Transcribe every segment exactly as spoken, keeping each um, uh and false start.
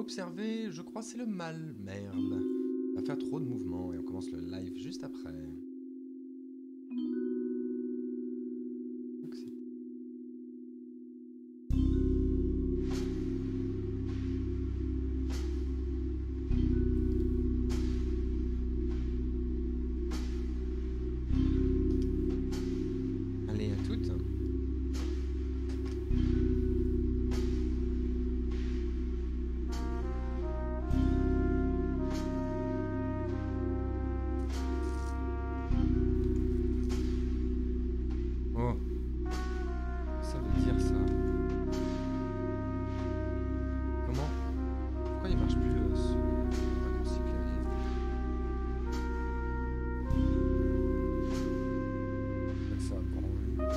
Observer, je crois c'est le mal. Merde. Ça va faire trop de mouvements et on commence le live juste après. Allez à toutes. Oh, ça veut dire ça. Comment? Pourquoi il marche plus euh, ce raccourci clavier? Ça va branler.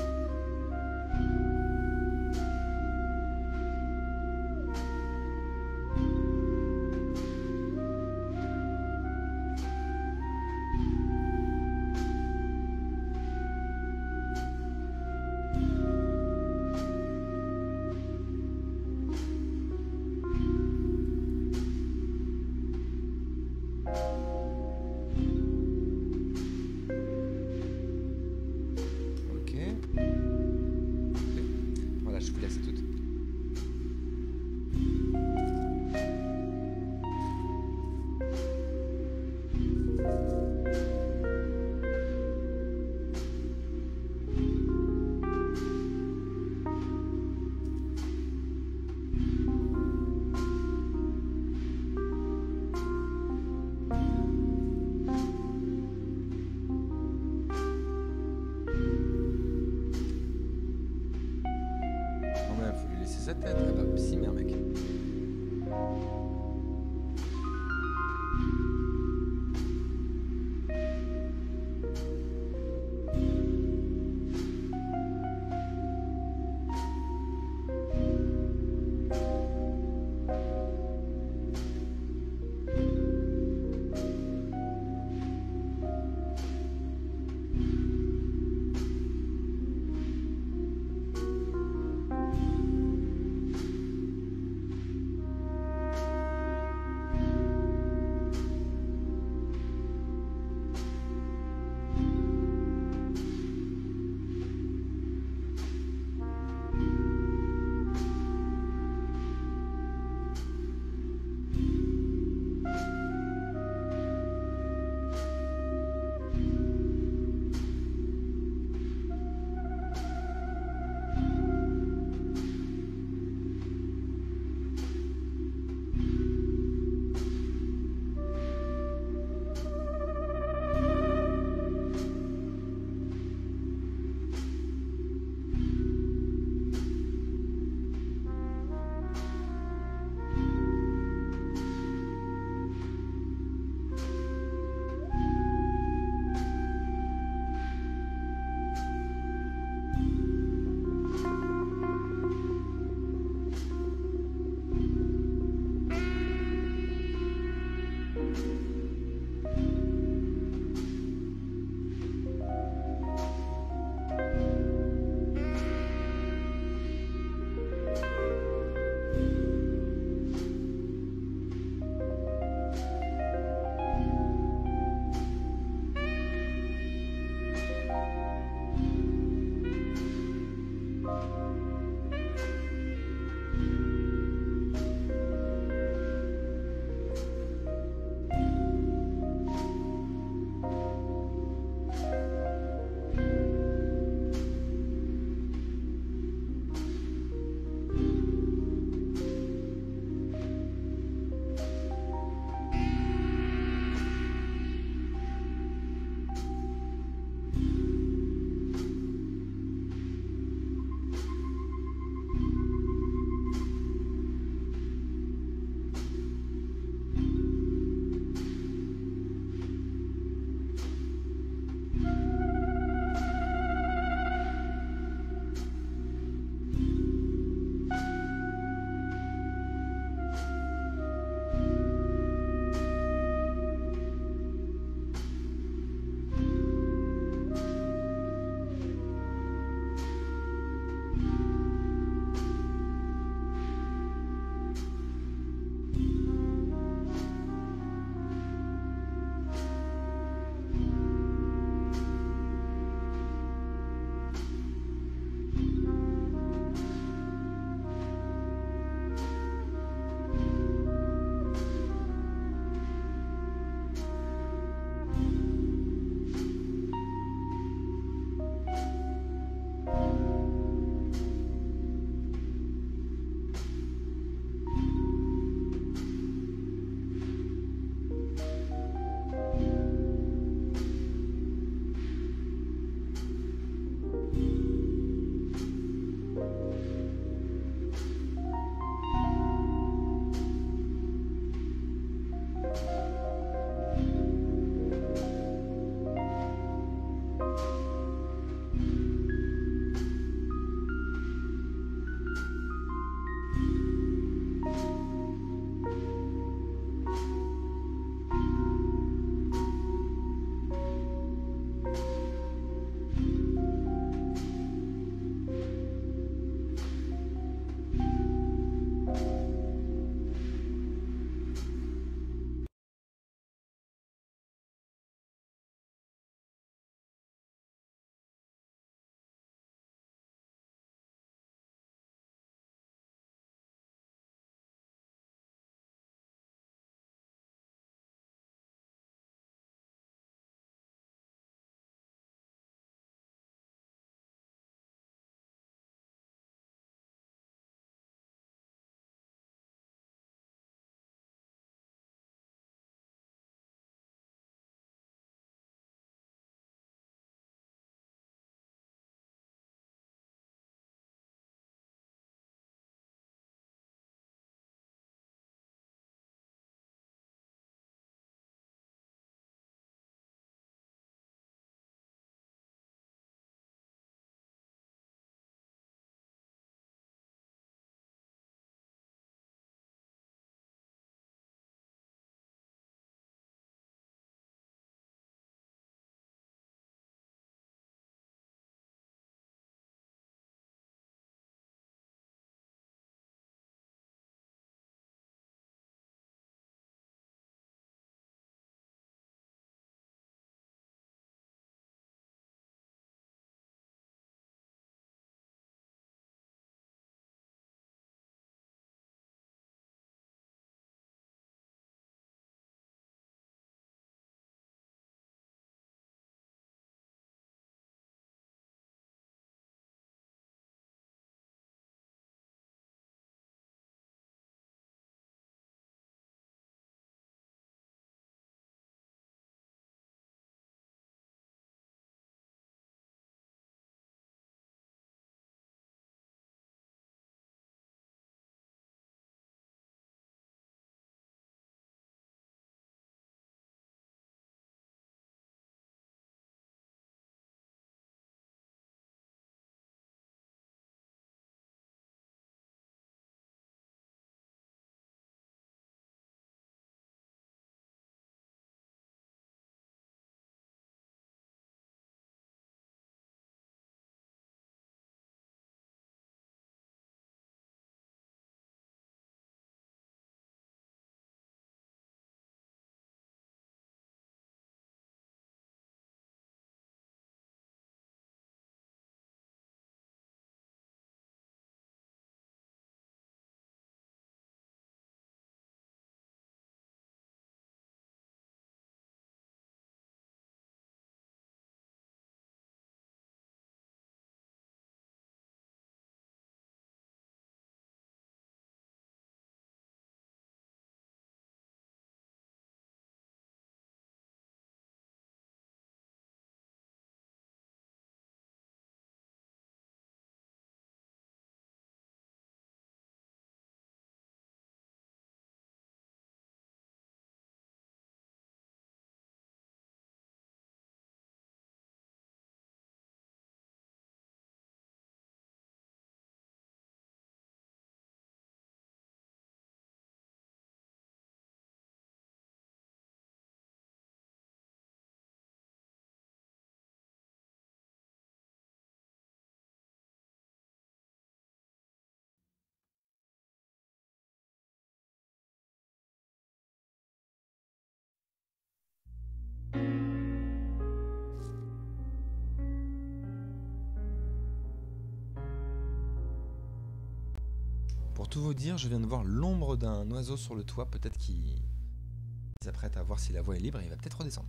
Pour tout vous dire, je viens de voir l'ombre d'un oiseau sur le toit. Peut-être qu'il s'apprête à voir si la voie est libre et il va peut-être redescendre.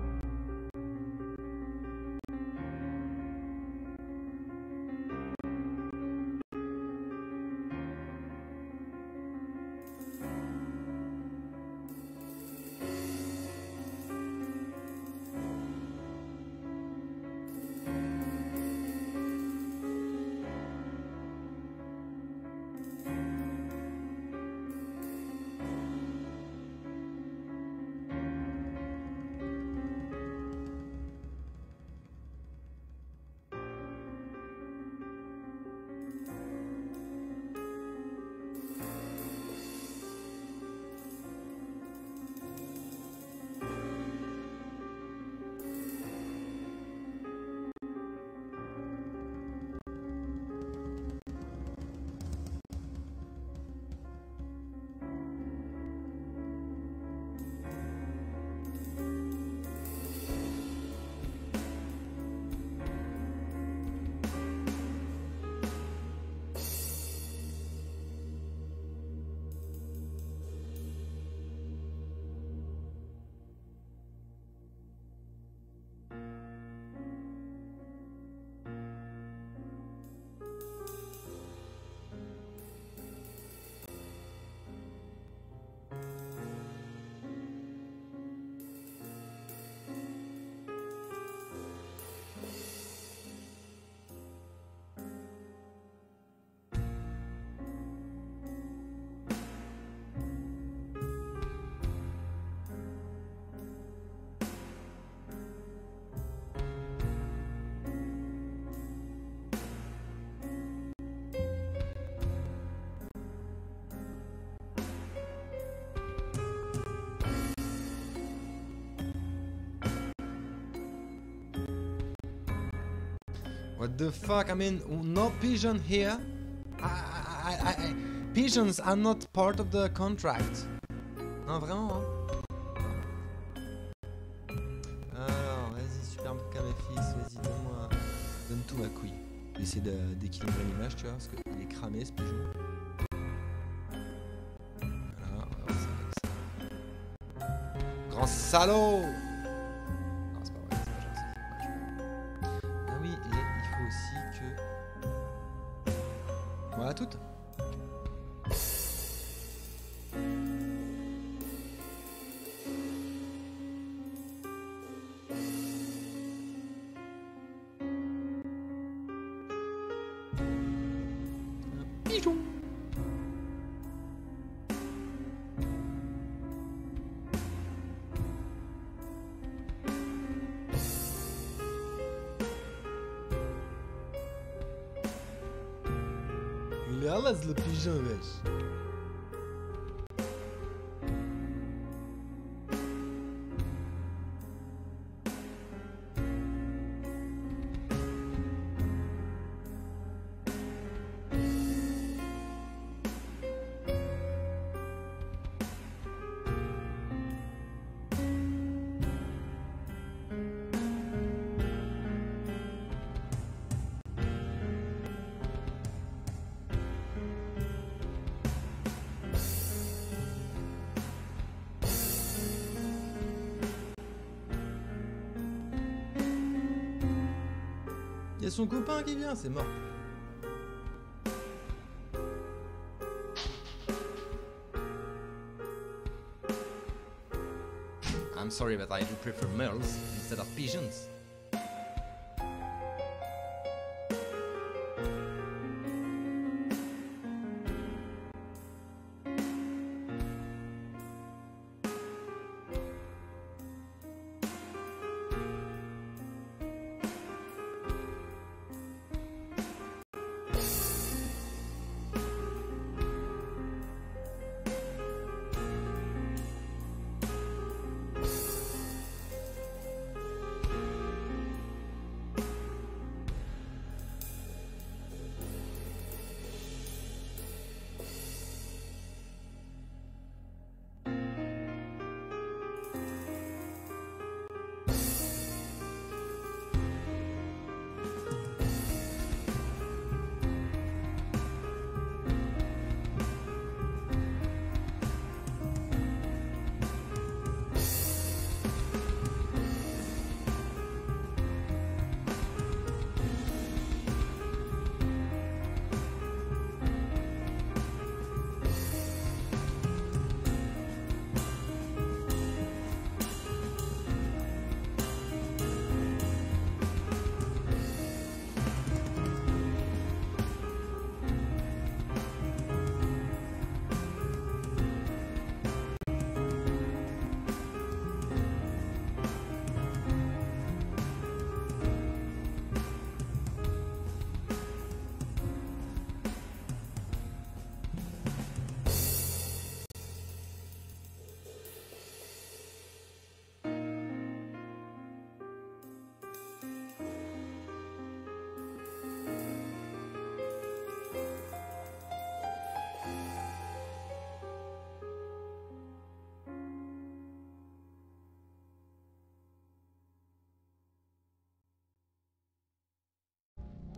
What the fuck? I mean, no pigeon here. I, I, I, I, pigeons are not part of the contract. Non, vraiment, hein. Alors, vas-y, super caméfix, vas-y, donne-moi. Donne tout ma couille. Je vais essayer d'équilibrer l'image, tu vois, parce qu'il est cramé ce pigeon. Voilà, on va voir ça avec ça. Grand salaud! Voilà toutes. Un pigeon. Il est à l'aise le pigeon, wesh. Il y a son copain qui vient, c'est mort. I'm sorry, but I do prefer males instead of pigeons.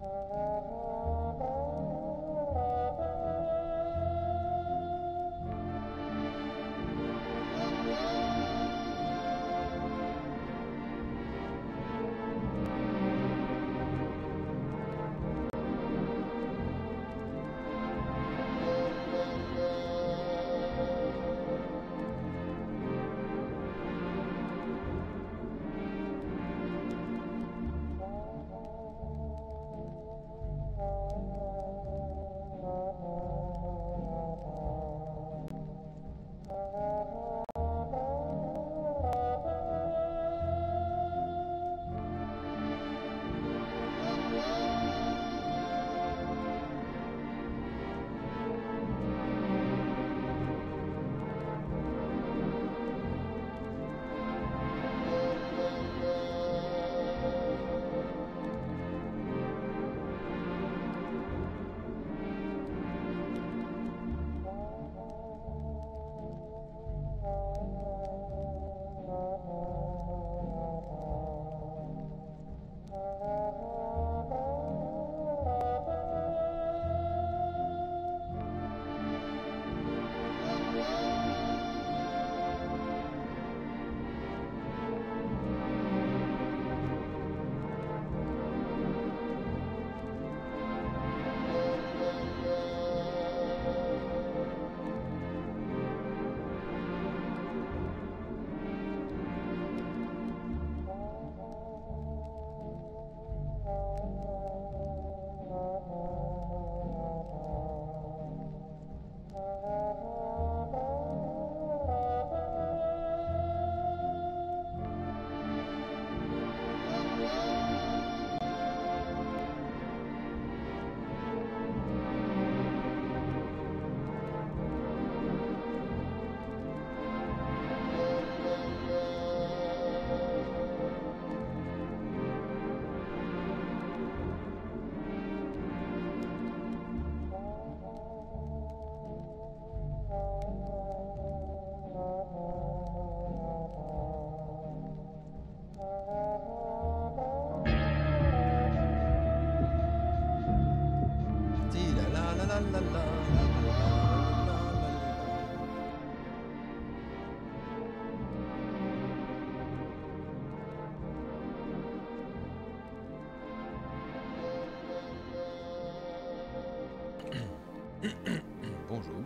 Bonjour.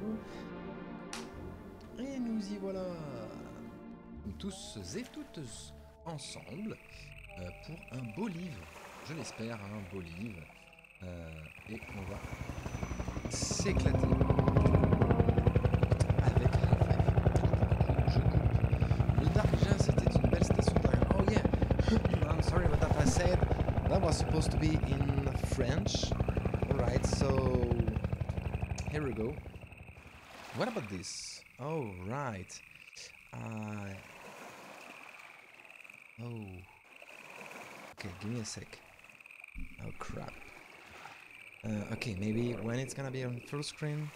Et nous y voilà. Tous et toutes ensemble euh, pour un beau livre. Je l'espère, un beau livre. Euh, et on va s'éclater avec Half-Life. Je coupe. Le Darkja, c'était une belle station d'arrêt. Oh yeah. I'm sorry about that. I said that was supposed to be in French. Alright, so here we go. What about this? Oh, right. Uh, oh. Okay, give me a sec. Oh, crap. Uh, okay, maybe when it's gonna be on full screen,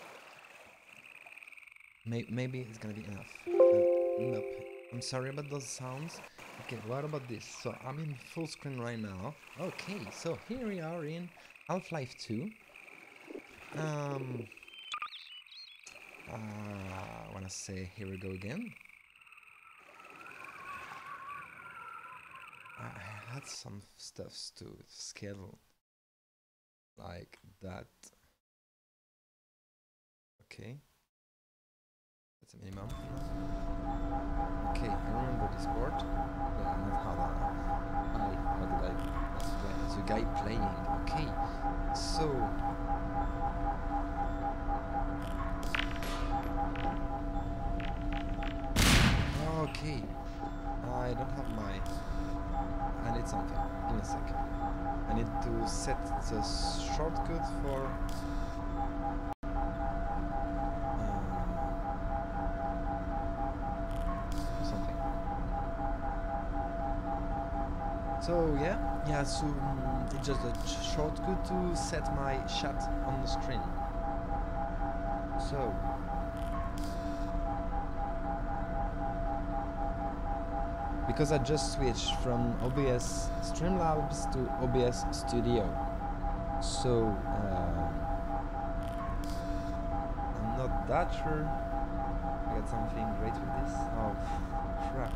may maybe it's gonna be enough. Uh, nope. I'm sorry about those sounds. Okay, what about this? So I'm in full screen right now. Okay, so here we are in Half-Life two. Um, uh, I wanna say here we go again. I had some stuffs to schedule like that. Okay, that's a minimum. Okay, I remember this board. Yeah, not how that. I, what the guy was playing. The guy playing. Okay, so. Okay, I don't have my. I need something. Give me a sec. I need to set the shortcut for. So yeah, yeah, so um, it's just a shortcut to set my chat on the screen. So because I just switched from O B S Streamlabs to O B S Studio. So uh, I'm not that sure. I got something great with this. Oh crap!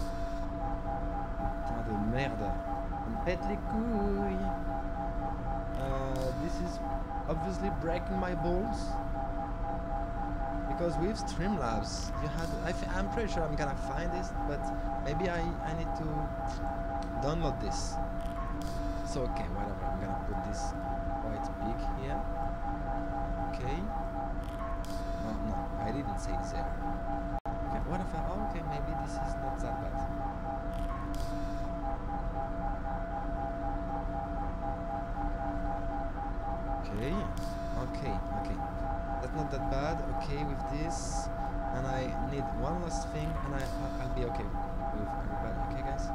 Putain de merde! On me pète les couilles. Uh, this is obviously breaking my balls. Because with Streamlabs, you had. I f I'm pretty sure I'm gonna find this, but maybe I I need to download this. So okay, whatever. I'm gonna put this quite big here. Okay. Oh no, I didn't say there. Okay, what if I? Oh, okay, maybe this is not that bad. Okay, okay, okay. That's not that bad. Okay with this, and I need one last thing, and I I'll be okay with everybody. Okay, guys.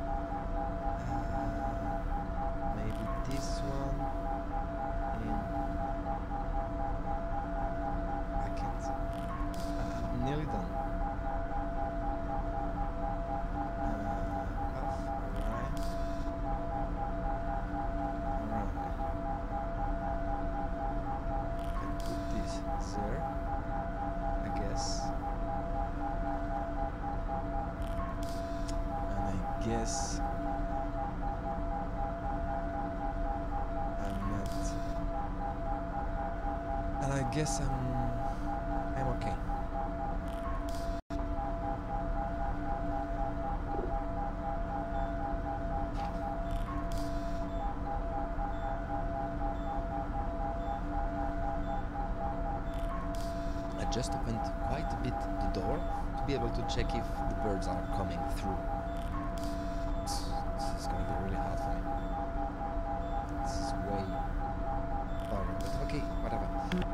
Uh, maybe this one. In. I can't. Uh, I'm nearly done. Uh, off. Alright. Alright. Can put this there, I guess. And I guess I'm not. And I guess I'm. I'm okay. I just opened quite a bit the door to be able to check if the birds are coming through. This, this is going to be really hard for me. This is way boring, but okay, whatever.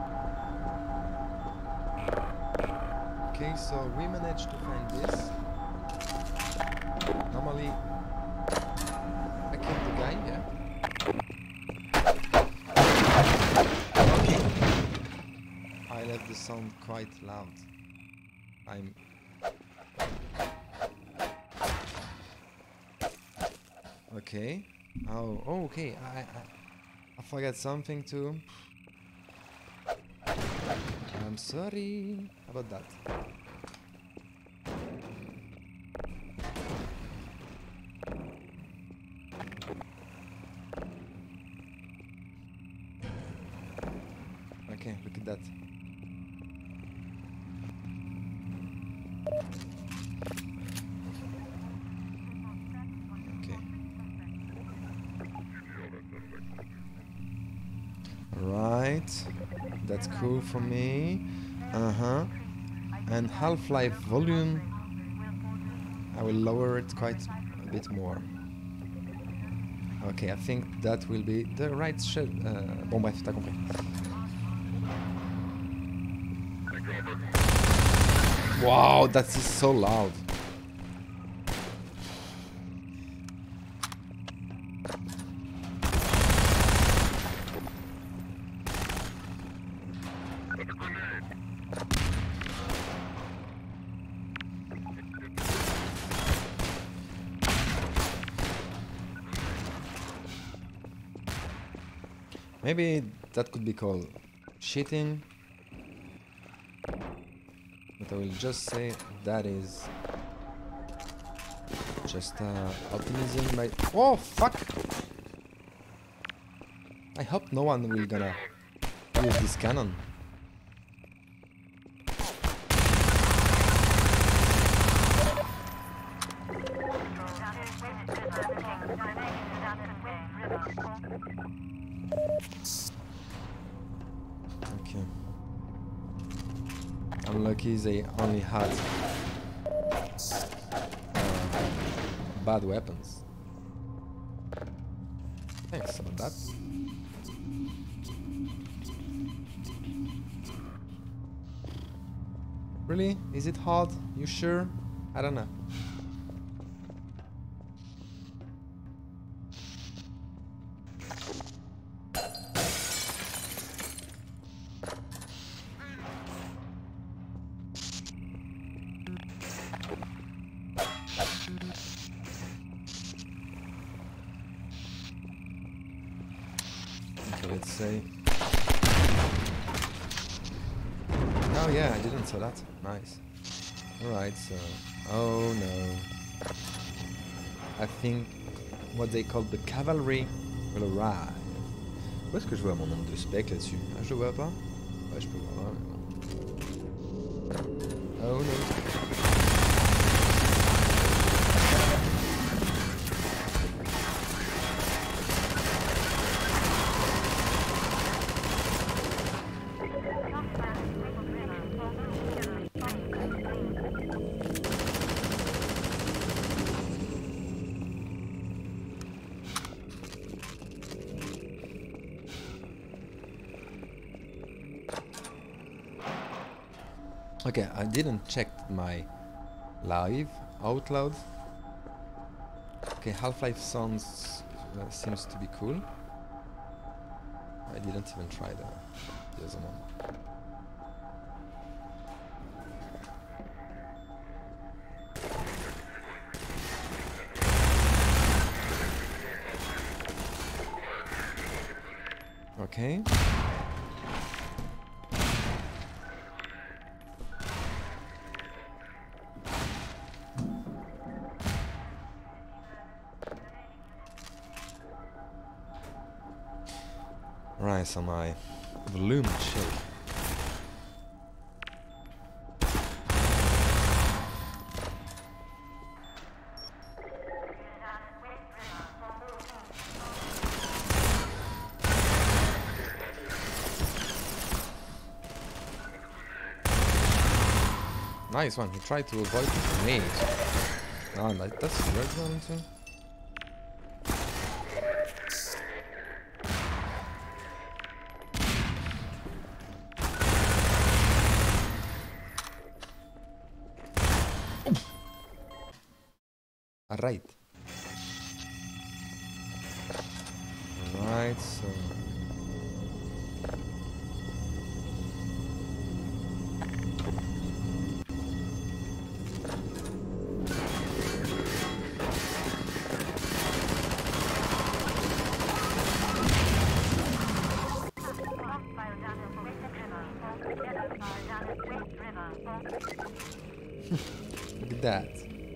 Okay, so we managed to find this. Normally, I killed the guy, yeah. Okay. I left the sound quite loud. I'm... Okay. Oh, oh okay. I, I, I forgot something too. I'm sorry about that. Okay, look at that. Okay. Right. That's cool for me. Uh-huh. And Half-Life volume, I will lower it quite a bit more. Okay, I think that will be the right shit. Uh, bon bref, t'as compris. Wow, that is so loud. Maybe that could be called cheating. But I will just say that is just uh, optimism by... Oh, fuck! I hope no one will gonna use this cannon. Okay. I'm lucky they only had uh, bad weapons. Thanks about that. Really? Is it hard? You sure? I don't know. let's say. Oh yeah, I didn't saw that. Nice. Alright, so... Oh no. I think what they call the cavalry will arrive. Où est-ce que je vois mon nombre de specs là-dessus? Ah, je le vois pas? Ouais, je peux voir là, mais non. Oh no. Okay, I didn't check my live out loud. Okay, Half-Life sounds uh, seems to be cool. I didn't even try the, the other one. Okay. Right, so my volume chill. Nice one, he tried to avoid the grenade. Oh, that, that's a red one too. Alright. Alright, so... Look at that.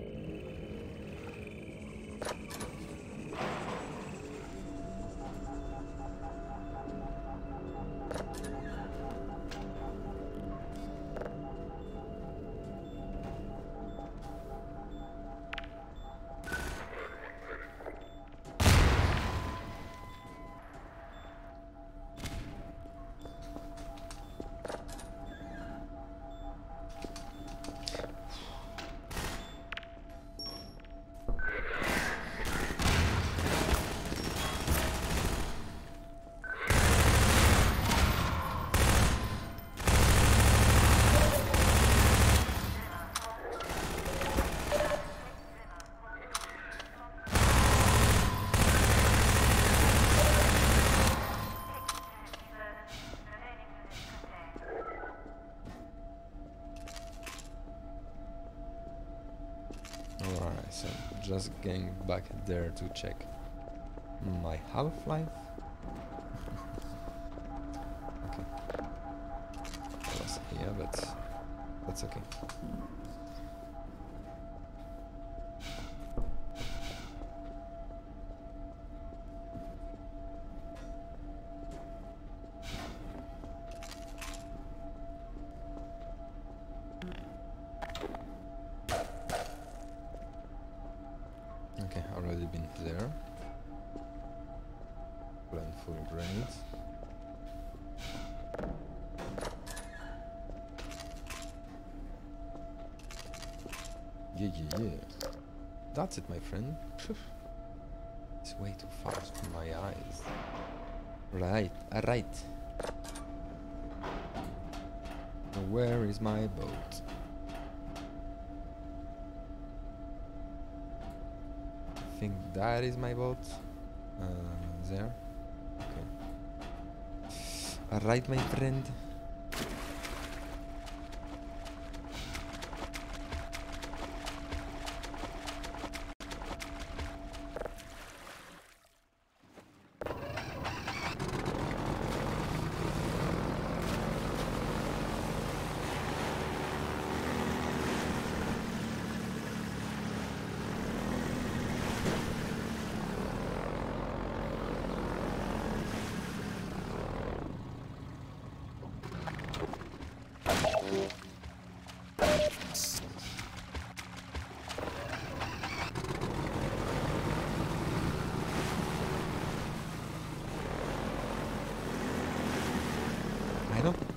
Alright, so just getting back there to check my Half-Life. Okay. I was here, but that's okay. Okay, already been there. Plan full grenades. Yeah, yeah, yeah. That's it, my friend. It's way too fast for my eyes. Right, alright. Where is my boat? I think that is my boat. Uh, there. Okay. Alright, my friend.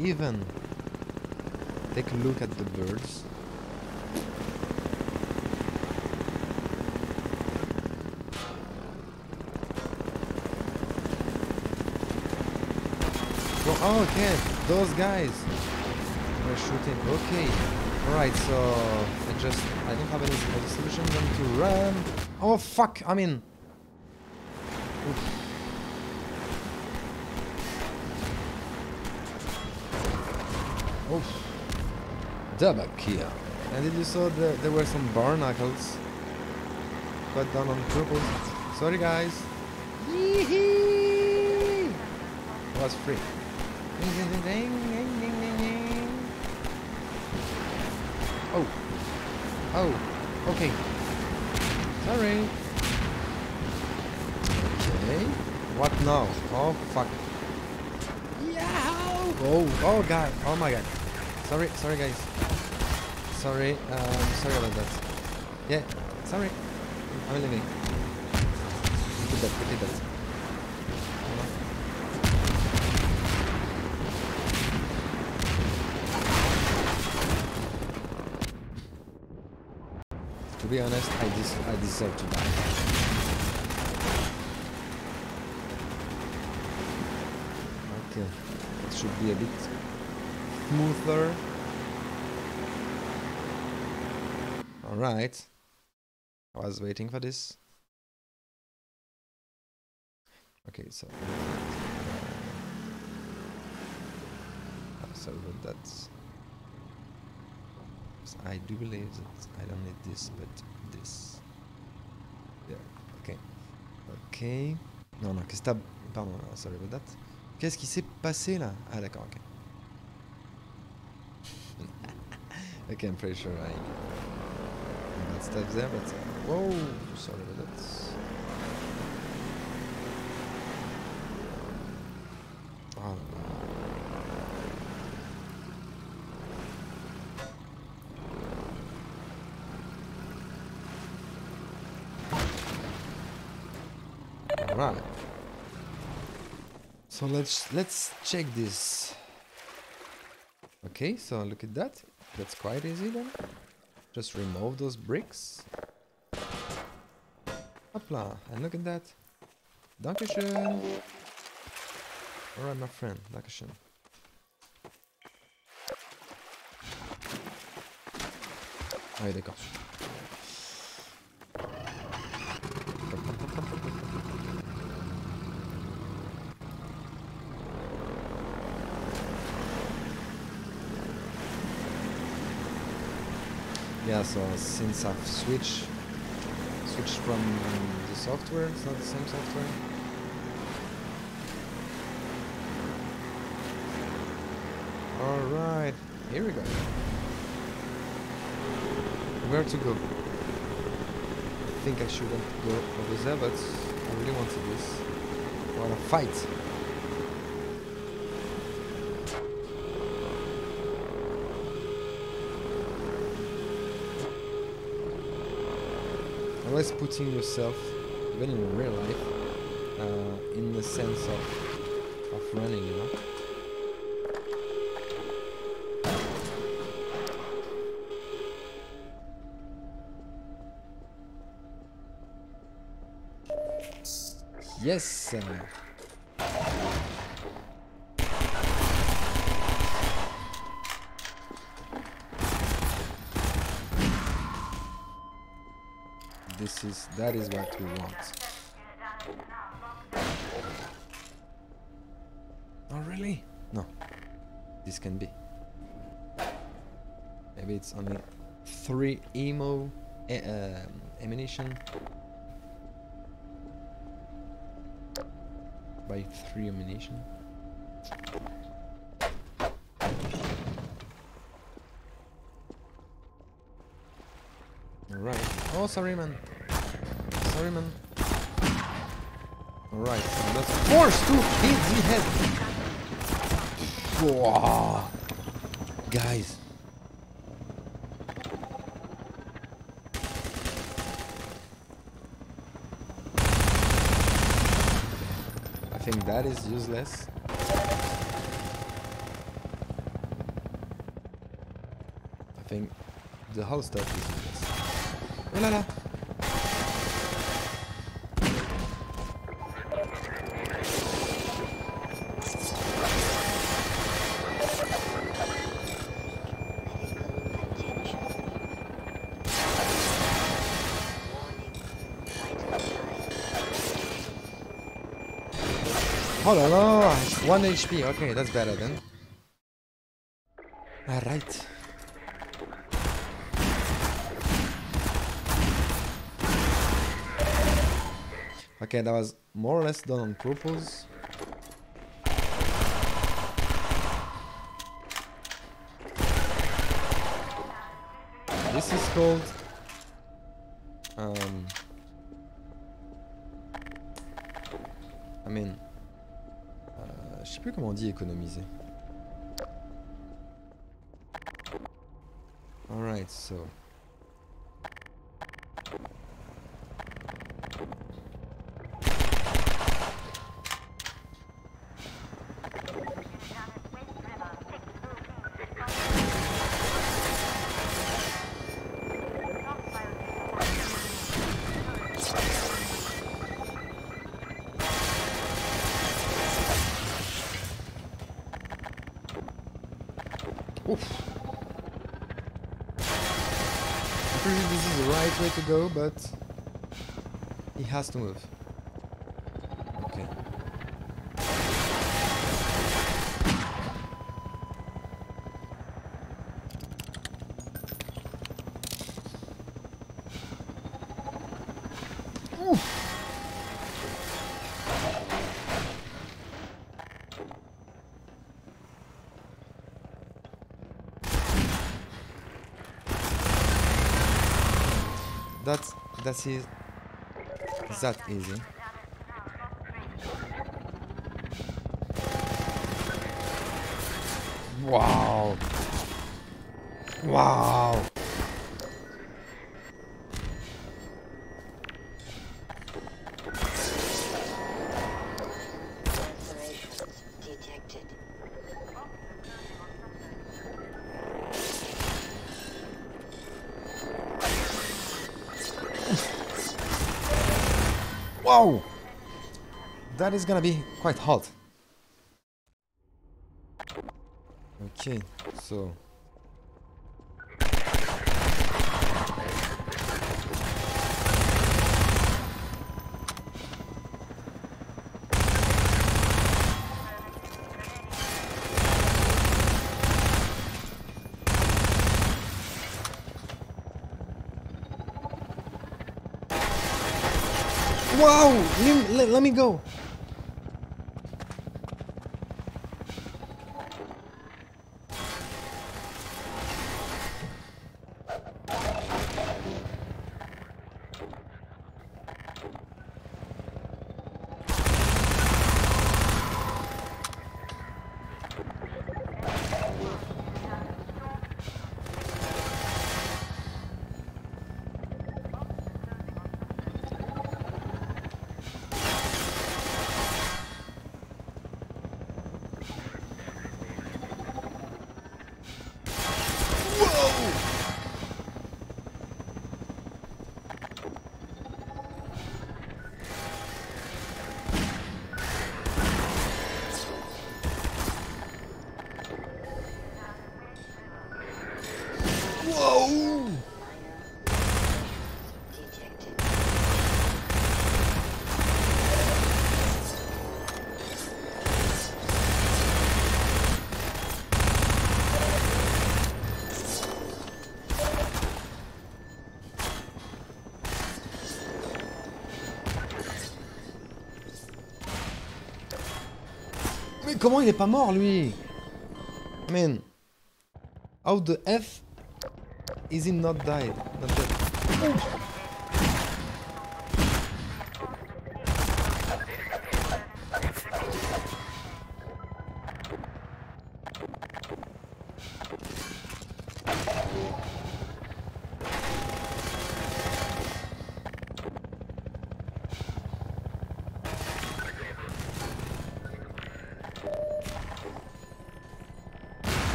even take a look at the birds. Oh, okay, those guys were shooting. Okay, alright, so I just I don't have any other solution than to run. Oh fuck! I mean, oof. Oof. Double kill. And did you saw the, there were some barnacles cut down on purpose? Sorry guys. Yee-hee! It was free. Oh. Oh. Okay. Sorry. Okay. What now? Oh fuck. Yeah. Oh. Oh god. Oh my god. Sorry. Sorry guys. Sorry. Um. Sorry about that. Yeah. Sorry. I'm leaving. Look at that. Look at that. To be honest, I des I deserve to die. Okay, it should be a bit smoother. All right, I was waiting for this. Okay, so uh, sorry about that. I do believe that I don't need this, but this. Yeah, ok. Ok. Non, non, qu'est-ce que t'as... Pardon, sorry about that. Qu'est-ce qui s'est passé là? Ah d'accord, ok. Ok, I'm pretty sure I... got stuff there, but... Whoa! Sorry about that. Oh, right. So let's let's check this. Okay, so look at that. That's quite easy then. Just remove those bricks. Hopla, and look at that. Dankeschön. Alright, my friend. Dankeschön. Ah oui, d'accord. Yeah, so since I've switched switched from the software, it's not the same software. Alright, here we go. Where to go? I think I shouldn't go over there, but I really want to do this. I wanna fight. Always putting yourself, even in real life, uh, in the sense of, of running, you know? Yes! Uh, This is, that is what we want. Oh really? No. This can be. Maybe it's only three emo uh, ammunition. By three ammunition. Alright. Oh, sorry, man. Sorry, man. Alright, so that's forced to hit the head. Whoa. Guys. I think that is useless. think the whole stuff is useless. Oh la la! Oh la la! one H P, okay, that's better then. Alright. Okay, that was more or less done on purpose. This is called um I mean euh, je sais plus comment on dit économiser. Alright, so oof. I'm pretty sure this is the right way to go, but he has to move. Okay. Oof. That's that's it. It's that easy. Wow. Wow. Wow! That is gonna be quite hot. Okay, so... Wow! Let, let, let me go! Whoa! Mais comment il est pas mort lui? Man, how the F is he not died? Not dead. Oh.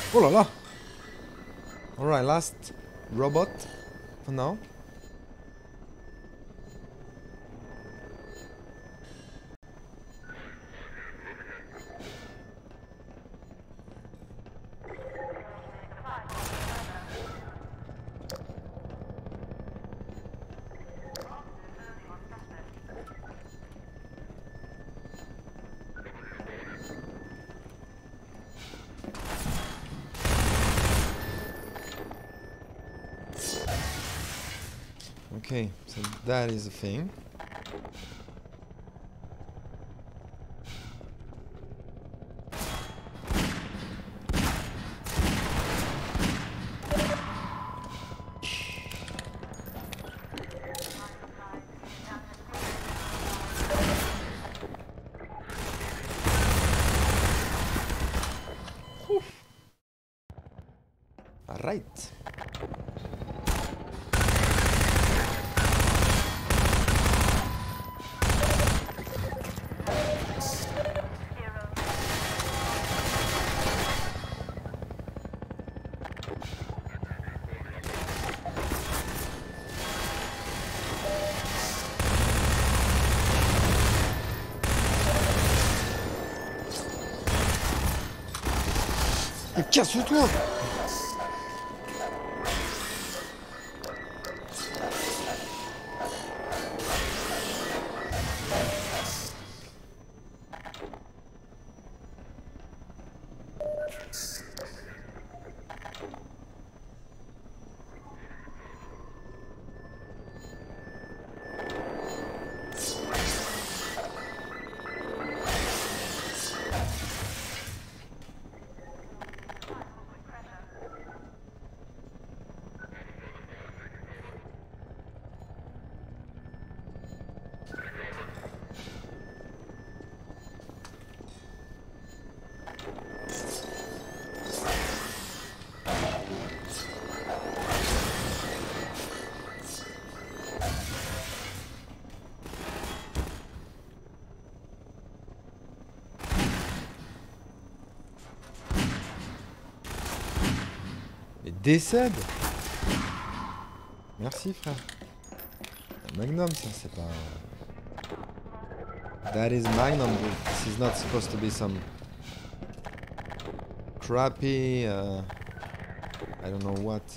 Oh là là! Alright, last robot for now. Okay, so that is a thing. All right. Mais casse-toi! Mais décède! Merci frère. Un Magnum ça c'est pas... That is Magnum, dude. This is not supposed to be some crappy uh, I don't know what.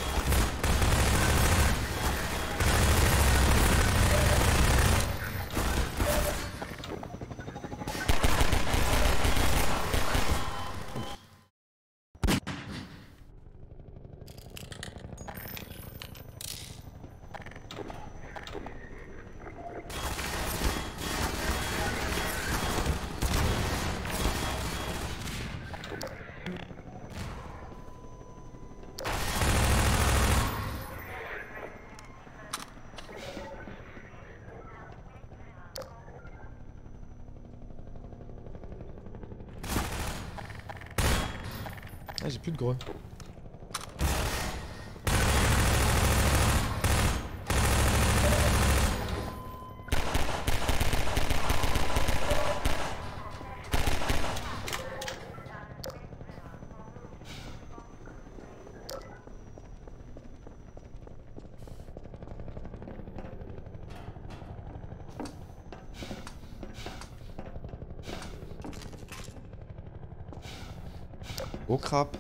Ah, j'ai plus de gros. Oh crap.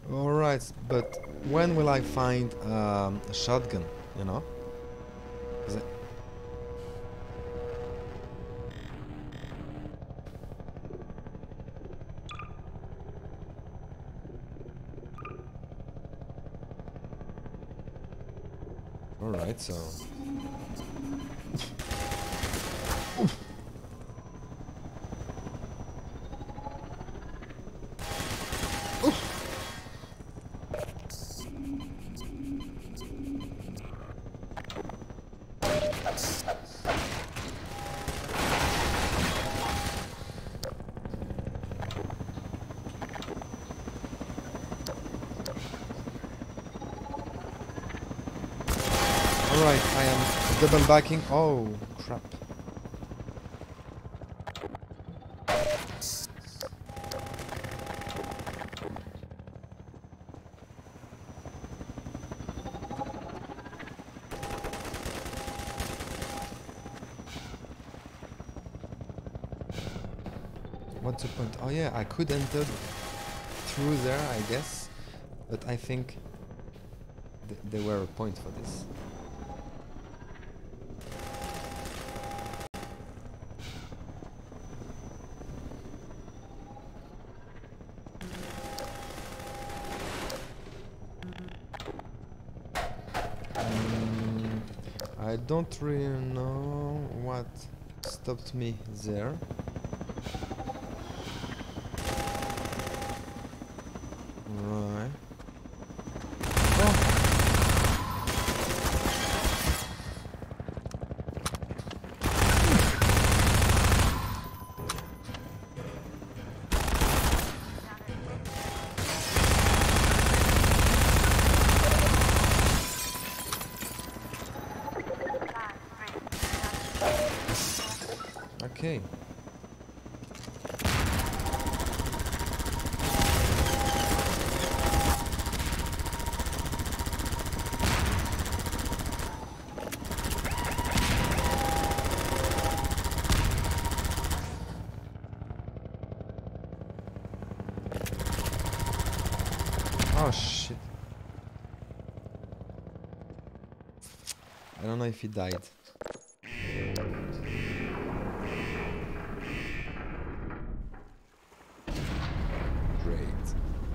Alright, but when will I find um, a shotgun, you know? Is it... Alright, so... Alright, I am double backing. Oh, crap. What's the point? Oh yeah, I could enter through there, I guess. But I think th there were a point for this. Mm, I don't really know what stopped me there. Right. Oh. Okay. Oh shit. I don't know if he died. Great.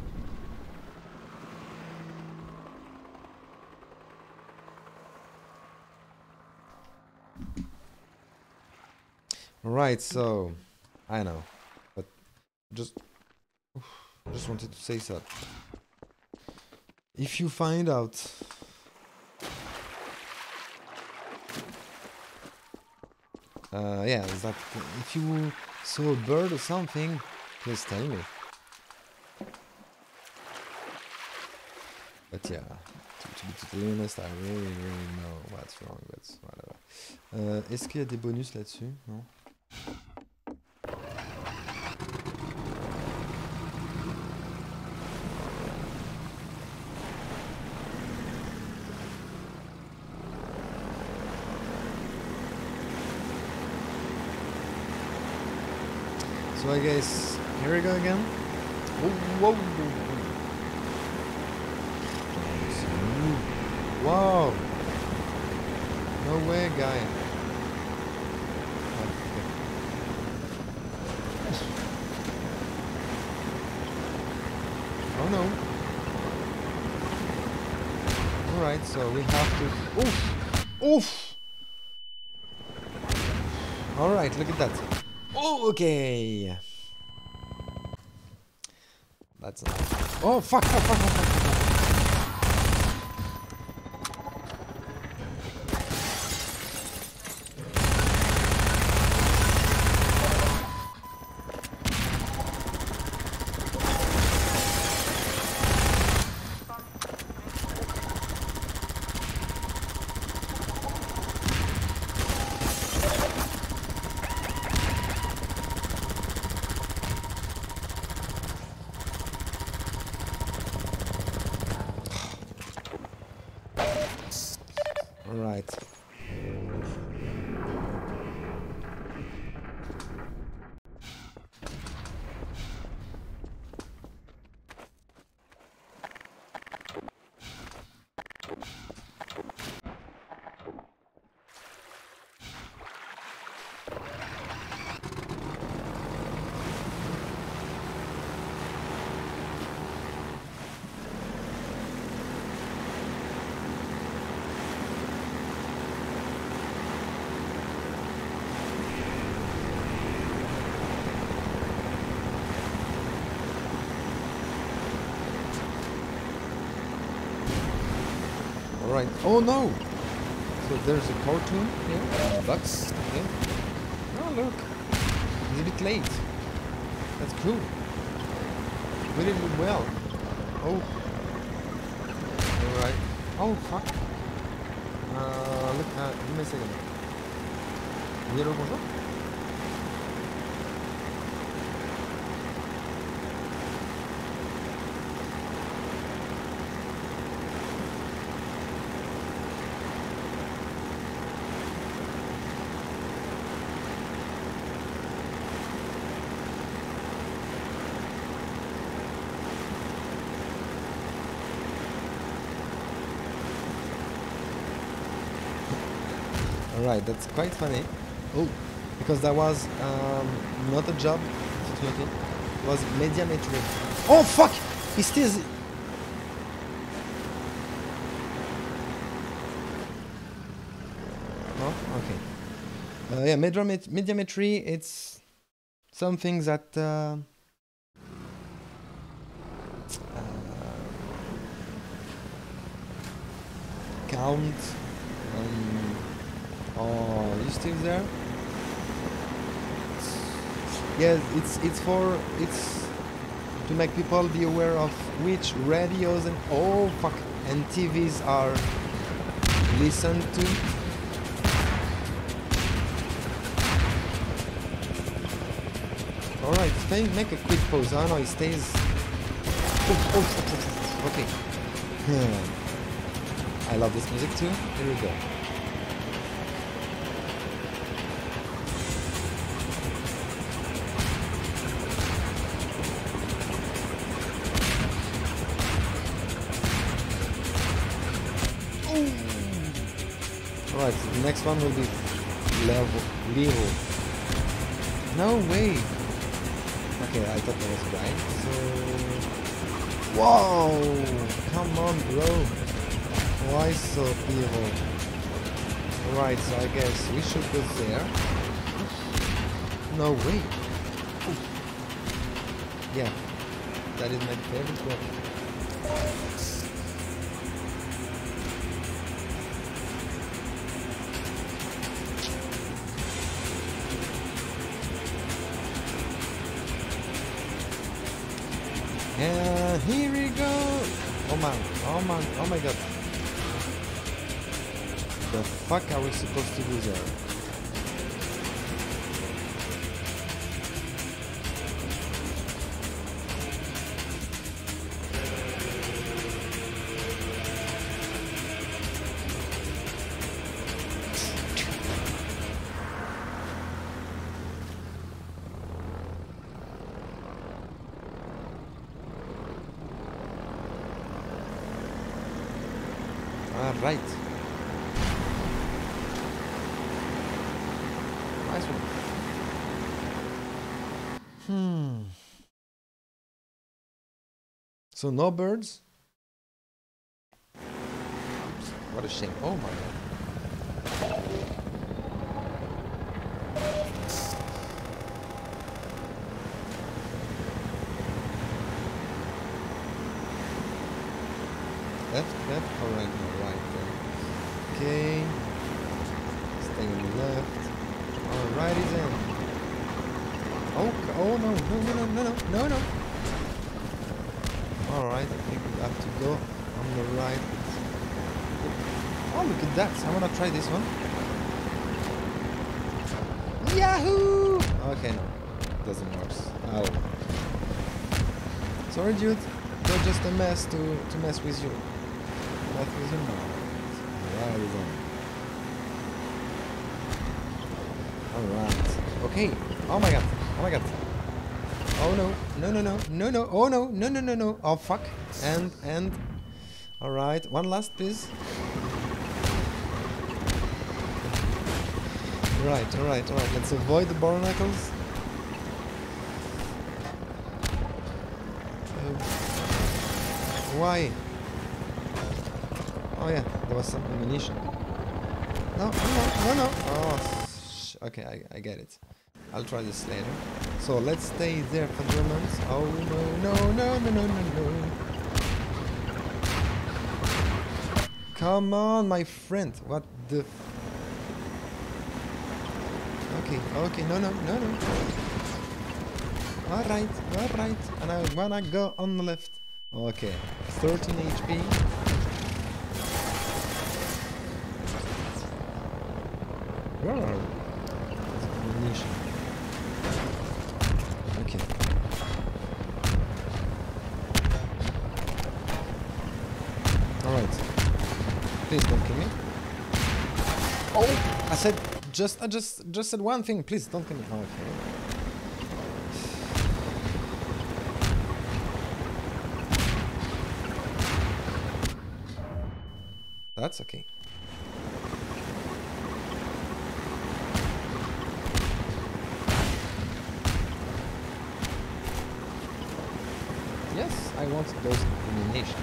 Right, so I know, but just just wanted to say so. If you find out uh, yeah, that if you saw a bird or something, please tell me. But yeah, to, to be totally honest, I really, really know what's wrong, but whatever. Euh, Est-ce qu'il y a des bonus là-dessus? Non? So I guess here we go again. Whoa, whoa, whoa, whoa. Whoa! No way, guy. Oh no. Alright, so we have to... Oof! Oof! Alright, look at that. Oh, okay. That's nice. Oh, fuck, fuck, fuck, fuck, fuck, fuck. Right. Alright. Oh no! So there's a cartoon here. Bugs. Okay. Oh look. It's a bit late. That's cool. We did it well. Oh. Alright. Oh fuck. Uh, look, uh, give me a second. Oui, allô, bonjour. Alright, that's quite funny. Oh, because that was um, not a job, unfortunately. It was Media Metro. Oh fuck! He still. Oh, okay. Uh, yeah, Mediomet Mediometry, it's something that uh, uh, count. Um, oh, you still there? Yes, it's it's for it's to make people be aware of which radios and oh fuck and T Vs are listened to. All right, make a quick pause. Oh no, it stays. Oh, oh, oh, oh, okay. I love this music too. Here we go. Alright, so the next one will be level level. No way. Okay, I thought that was right. So whoa, come on, bro. Why so evil? Alright, so I guess we should go there. No way. Yeah, that is my favorite weapon. And here we go! Oh man, oh man, oh my god. The fuck are we supposed to do there? Right. Nice one. Hmm. So no birds? Oops, what a shame. Oh my god. Left, left, or right, no, right there. Okay. Stay on the left. Alright, he's in. Oh, oh no, no, no, no, no, no, no, no. Alright, I think we have to go on the right. Oh, look at that. I wanna try this one. Yahoo! Okay, no. Doesn't work. Oh. Sorry, dude. You're just a mess to, to mess with you. What was your mind? Right on. Alright. Okay. Oh my god. Oh my god. Oh no. No no no. No no. Oh no. No no no no. Oh fuck. And and alright. One last please. Right, alright, alright. Let's avoid the barnacles. Uh, why? Oh yeah, there was some ammunition. No, no, no, no. Oh, sh okay, I, I get it. I'll try this later. So let's stay there for the moment. Oh no, no, no, no, no, no, no. Come on, my friend. What the... Okay, okay, no, no, no, no. Alright, alright. And I wanna go on the left. Okay, thirteen H P. Whoa. Ammunition. Okay. Alright. Please don't kill me. Oh! I said just I just just said one thing, please don't kill me. Okay. That's okay. Yes, I want those illumination.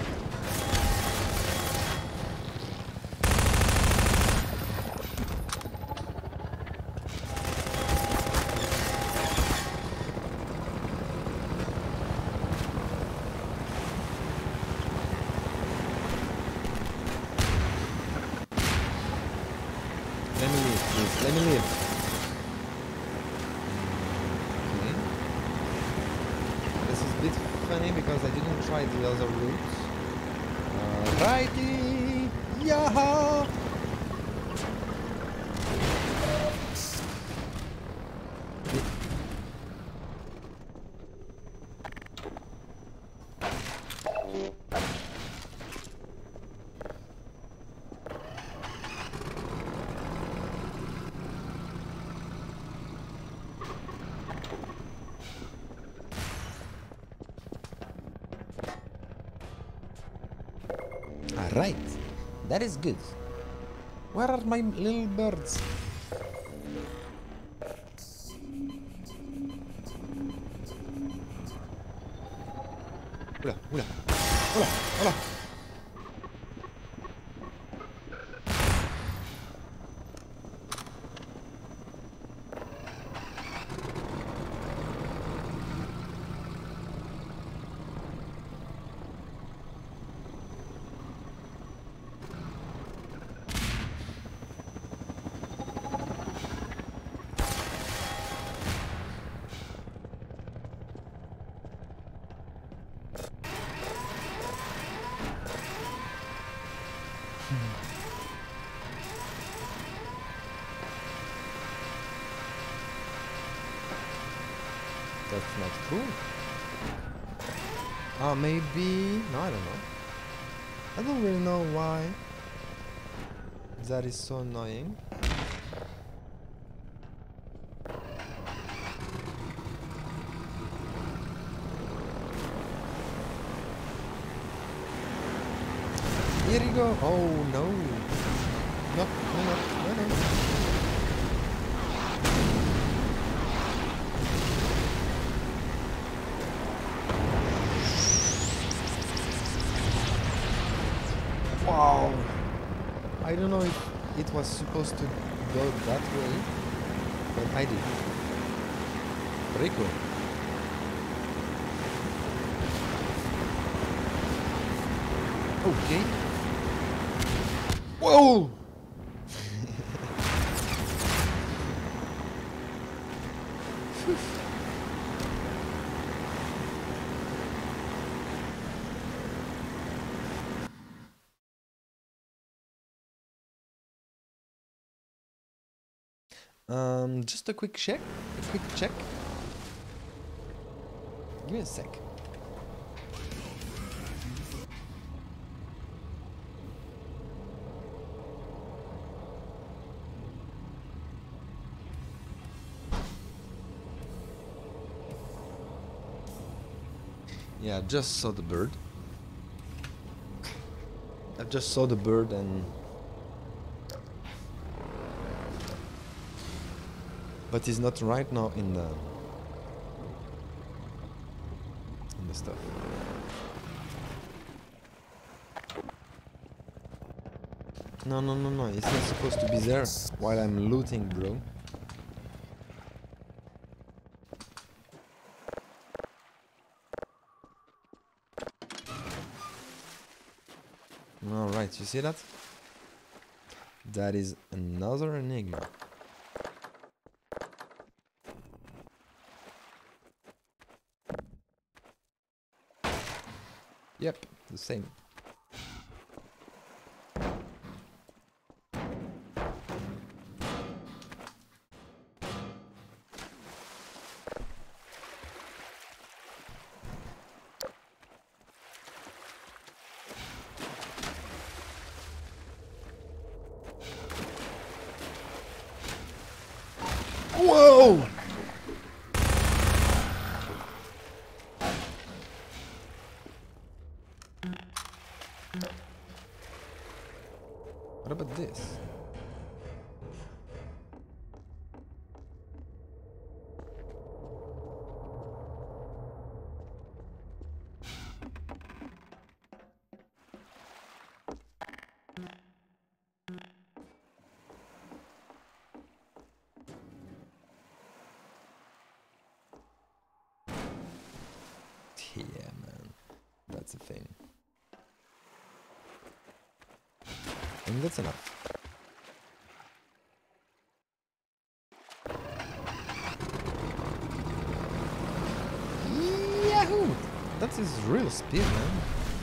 Let me leave, please. Let me leave. Okay. This is a bit funny because I didn't try the other routes. Alrighty! Yaha! Alright, that is good. Where are my little birds? Oula, oula, oula, oula. That's not true. Oh, maybe... No, I don't know. I don't really know why that is so annoying. Here you go. Oh, no. No, no, no, no, no. Wow. I don't know if it was supposed to go that way, but I did. Pretty cool. Okay. Whoa! Um, just a quick check. A quick check. Give me a sec. Yeah, I just saw the bird. I just saw the bird and... But he's not right now in the... in the stuff. No, no, no, no, he's not supposed to be there while I'm looting, bro. Alright, you see that? That is another enigma. Yep, the same. Whoa! What about this? Yeah, man. That's a thing. And that's enough. Yahoo! That is real speed, man.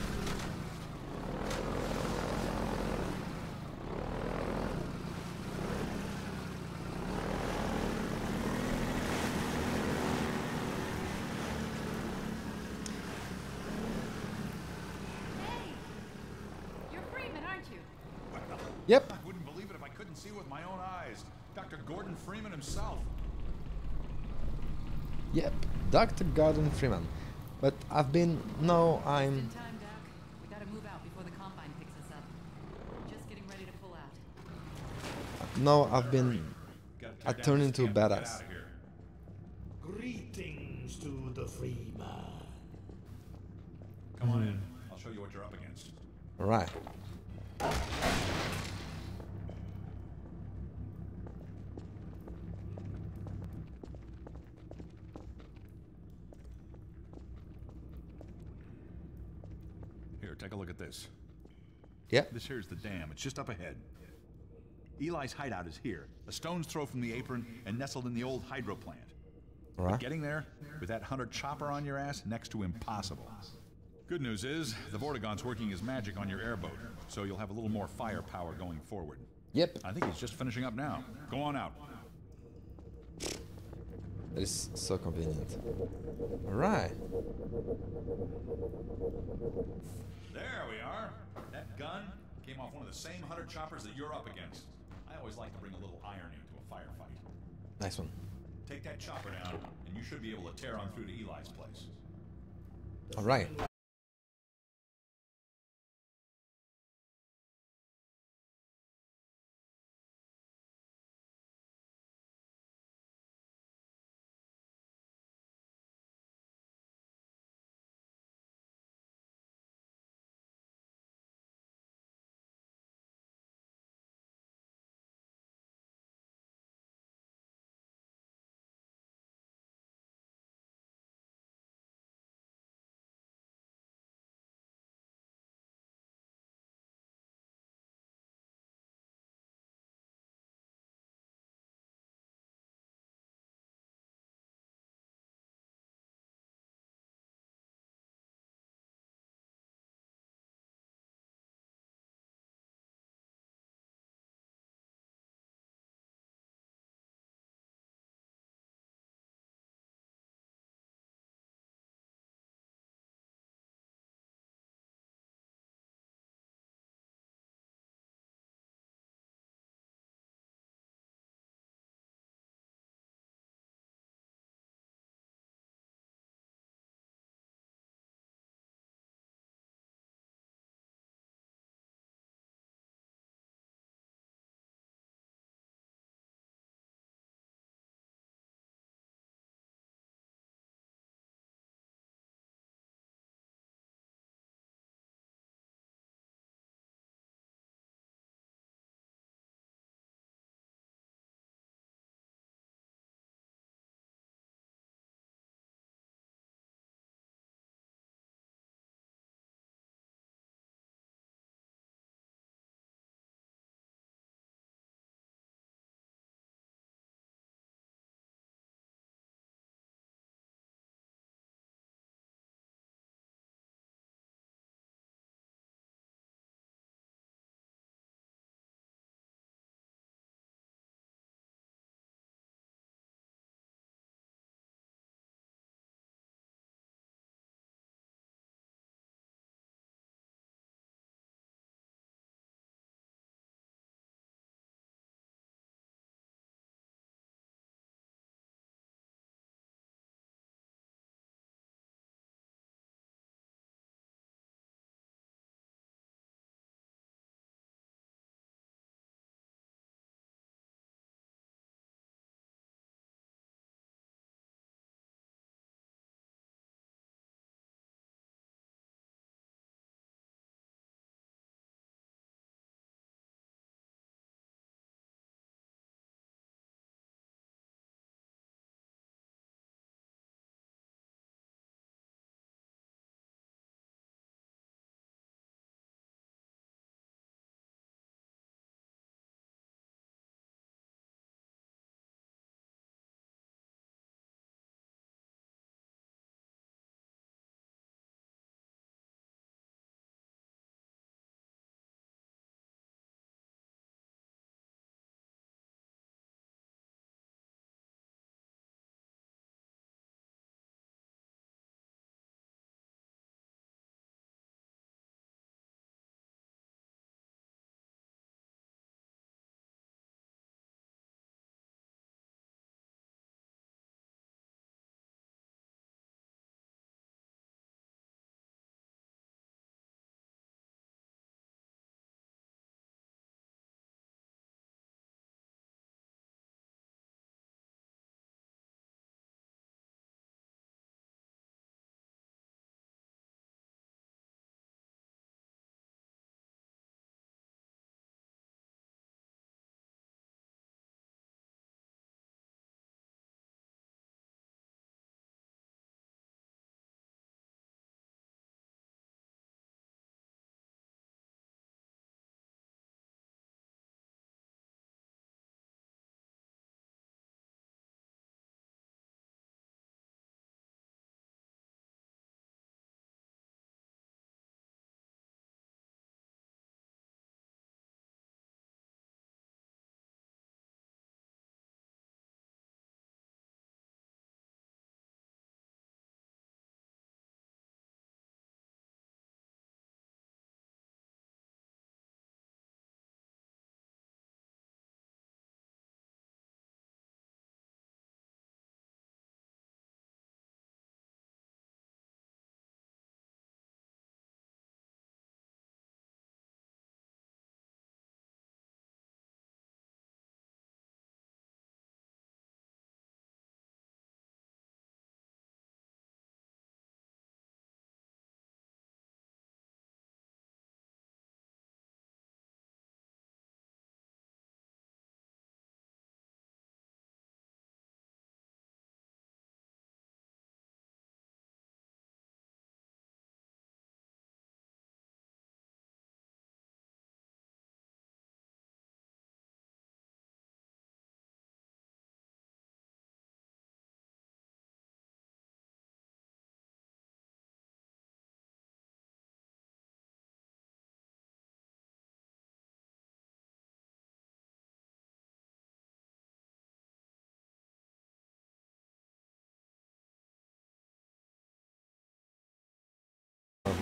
Yep. I wouldn't believe it if I couldn't see with my own eyes. Doctor Gordon Freeman himself. Yep, Doctor Gordon Freeman. But I've been... No, I'm... In time, Doc. We gotta move out before the Combine picks us up. Just getting ready to pull out. No, I've been... I turned into a badass. Greetings to the free man. Come on in. I'll show you what you're up against. Right. Here, take a look at this. Yep. This here's the dam. It's just up ahead. Eli's hideout is here, a stone's throw from the apron and nestled in the old hydro plant. Right. Getting there, with that hunter chopper on your ass, next to impossible. Good news is, the Vortigaunt's working his magic on your airboat, so you'll have a little more firepower going forward. Yep. I think he's just finishing up now. Go on out. That is so convenient. Right. There we are. That gun came off one of the same hunter choppers that you're up against. I always like to bring a little irony to a firefight. Nice one. Take that chopper down, and you should be able to tear on through to Eli's place. All right.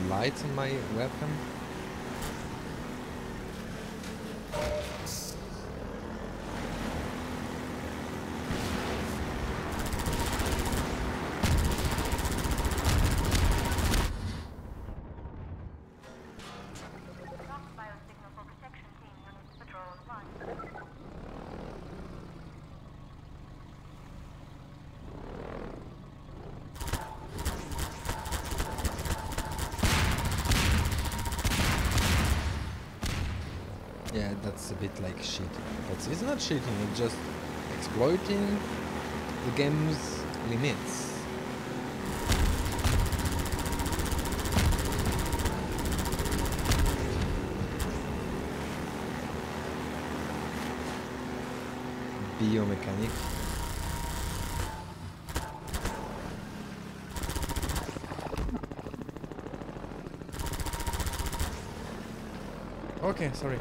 light on my webcam? Yeah, that's a bit like cheating. But it's not cheating, it's just exploiting the game's limits. Biomechanic. Okay, sorry.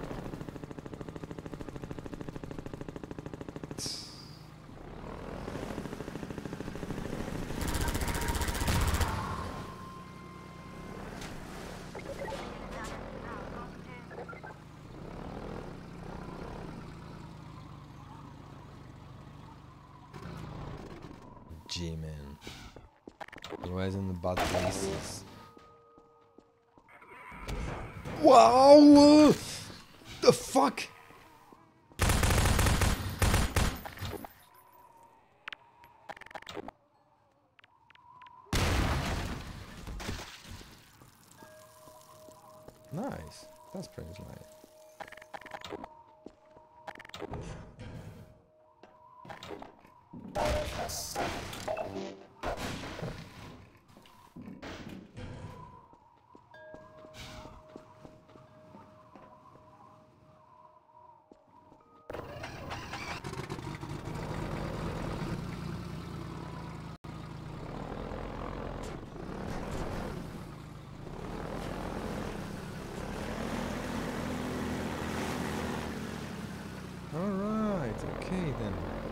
G man. Always in the bad places. Wow! The fuck? Nice. That's pretty nice. Alright, okay then.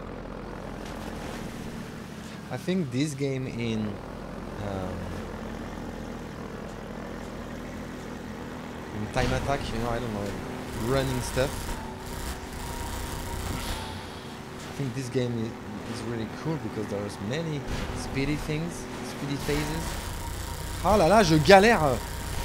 I think this game in um, in Time Attack, you know, I don't know, running stuff. I think this game is, is really cool because there's many speedy things, speedy phases. Oh là là, je galère!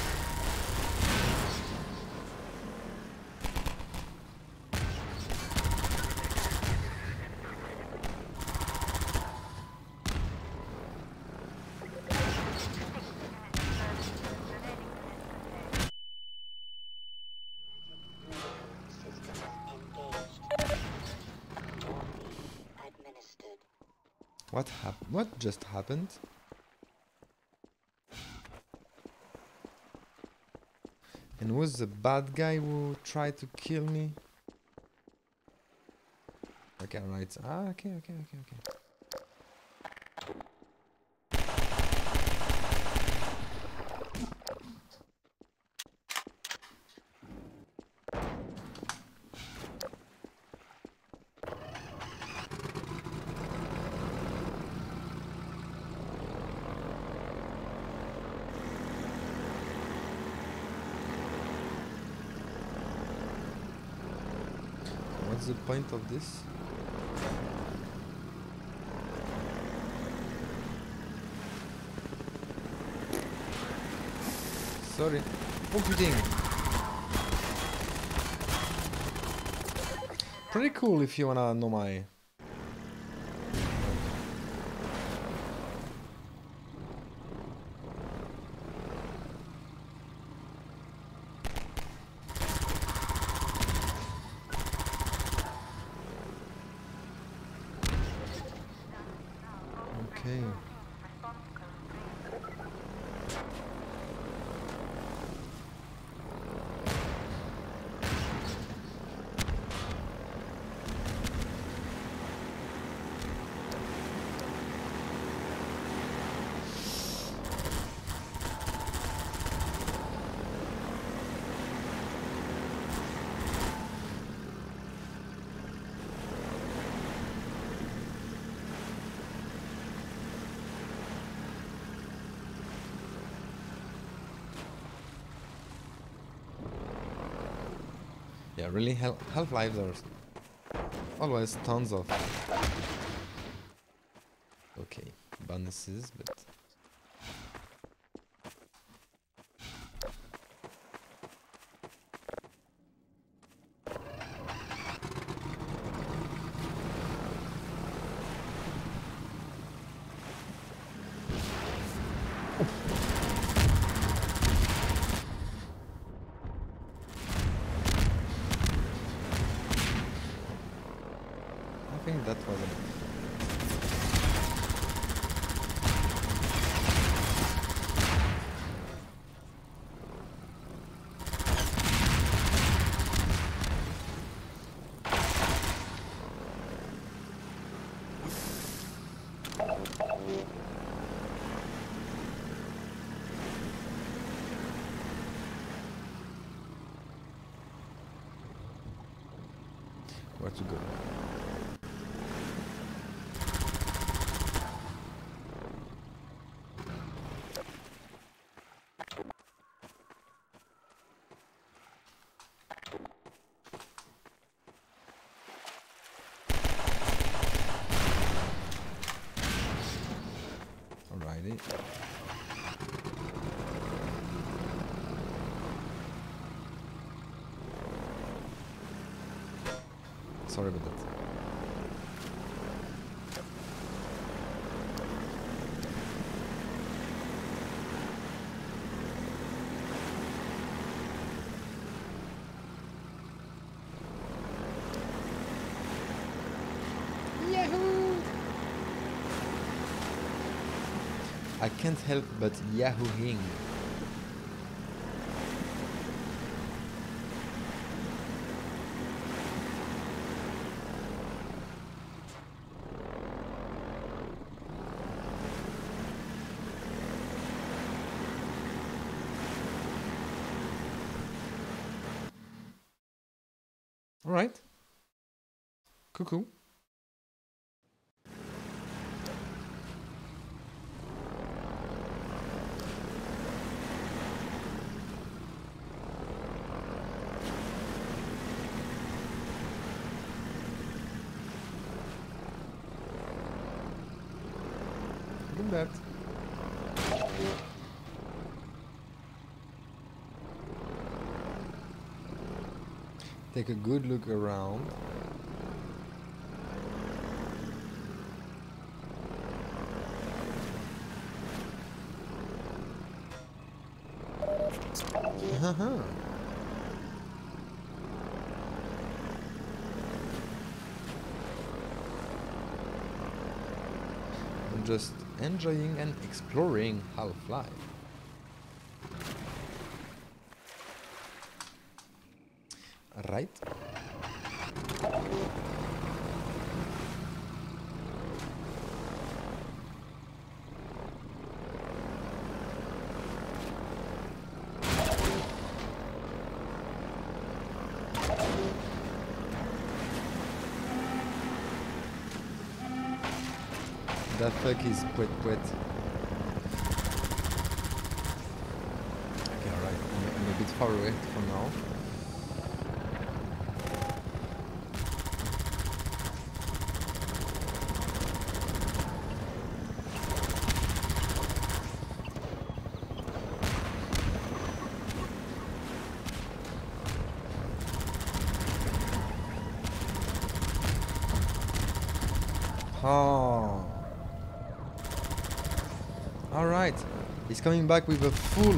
What hap- What just happened? And was the bad guy who tried to kill me? Okay, right. Ah, okay, okay, okay, okay. What's the point of this? Sorry. Oh putain. Pretty cool if you wanna know my... Okay. Yeah, really, Hal Half-Life, there's always tons of... Okay, bonuses, but... I think that was enough. Where to go? Alrighty. Sorry about that. Yahoo! I can't help but yahooing. All right. Cuckoo. Look at that. Take a good look around. Uh-huh. I'm just enjoying and exploring Half-Life. Right? That fuck is pwet pwet. Okay, alright. I'm, I'm a bit far away for now. Oh. Alright. He's coming back with a full...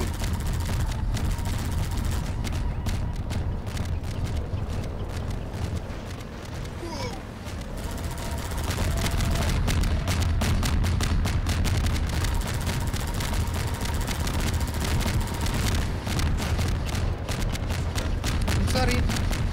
I'm sorry.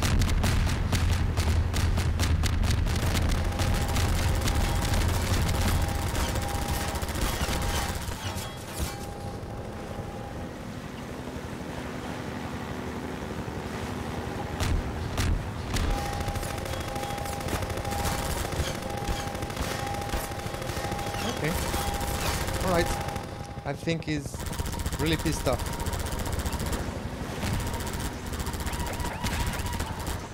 Okay. Alright. I think he's really pissed off.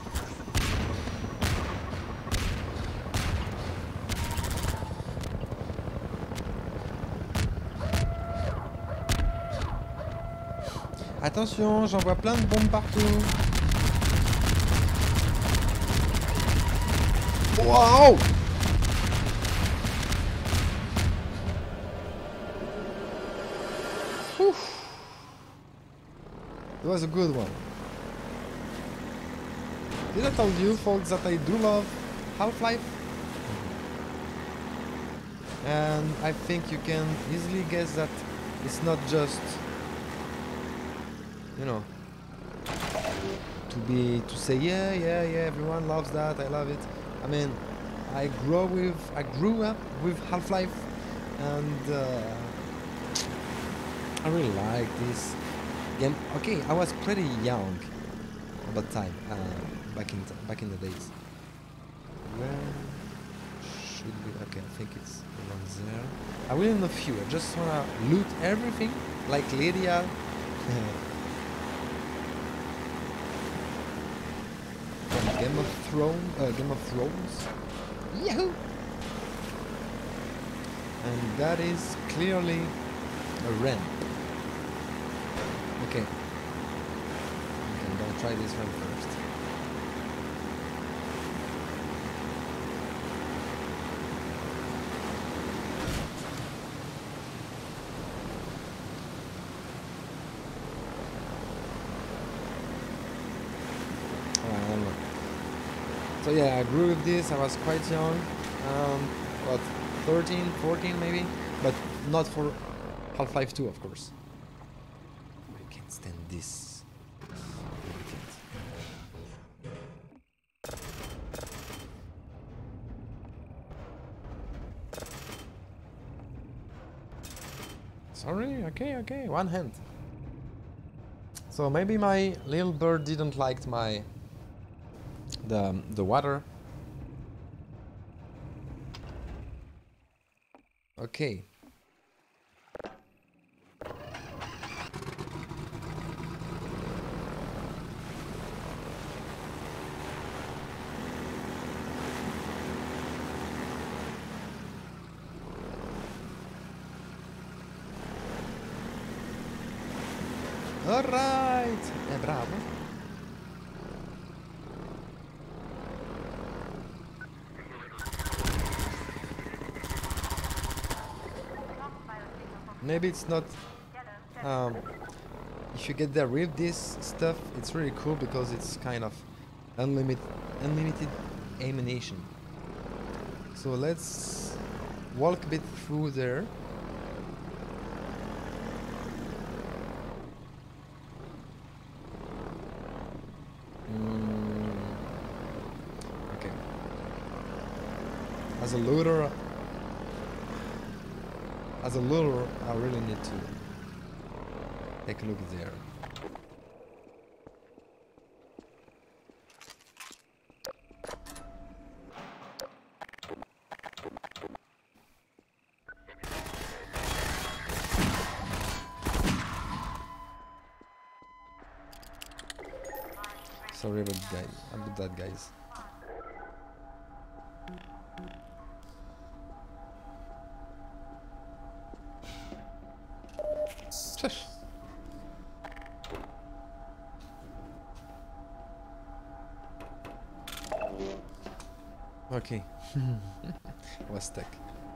Attention, j'envoie plein de bombes partout. Wow! Whew. It was a good one. Did I tell you, folks, that I do love Half-Life? And I think you can easily guess that it's not just, you know, to be to say yeah, yeah, yeah, everyone loves that, I love it. I mean, I grew with I grew up with Half-Life, and uh, I really like this game. Okay, I was pretty young at that time, uh, back in back in the days. Where should we? Okay, I think it's around there. I will in a few. I just wanna loot everything, like Lydia. From Game of Thrones, uh, Game of Thrones. Yahoo! And that is clearly a Ren. Okay. Okay, I'm gonna try this one first. So yeah, I grew with this. I was quite young, um, what, thirteen, fourteen maybe, but not for Half-Life two, of course. I can't stand this. I can't. Sorry, okay, okay, one hand. So maybe my little bird didn't like my the the water. Okay. All right. Eh, bravo. Maybe it's not, um, if you get there with this stuff, it's really cool because it's kind of unlimited, unlimited ammunition. So let's walk a bit through there. Mm, okay. As a looter, As a lure, I really need to take a look there. Sorry about that, about that, guys. Okay. Was stuck.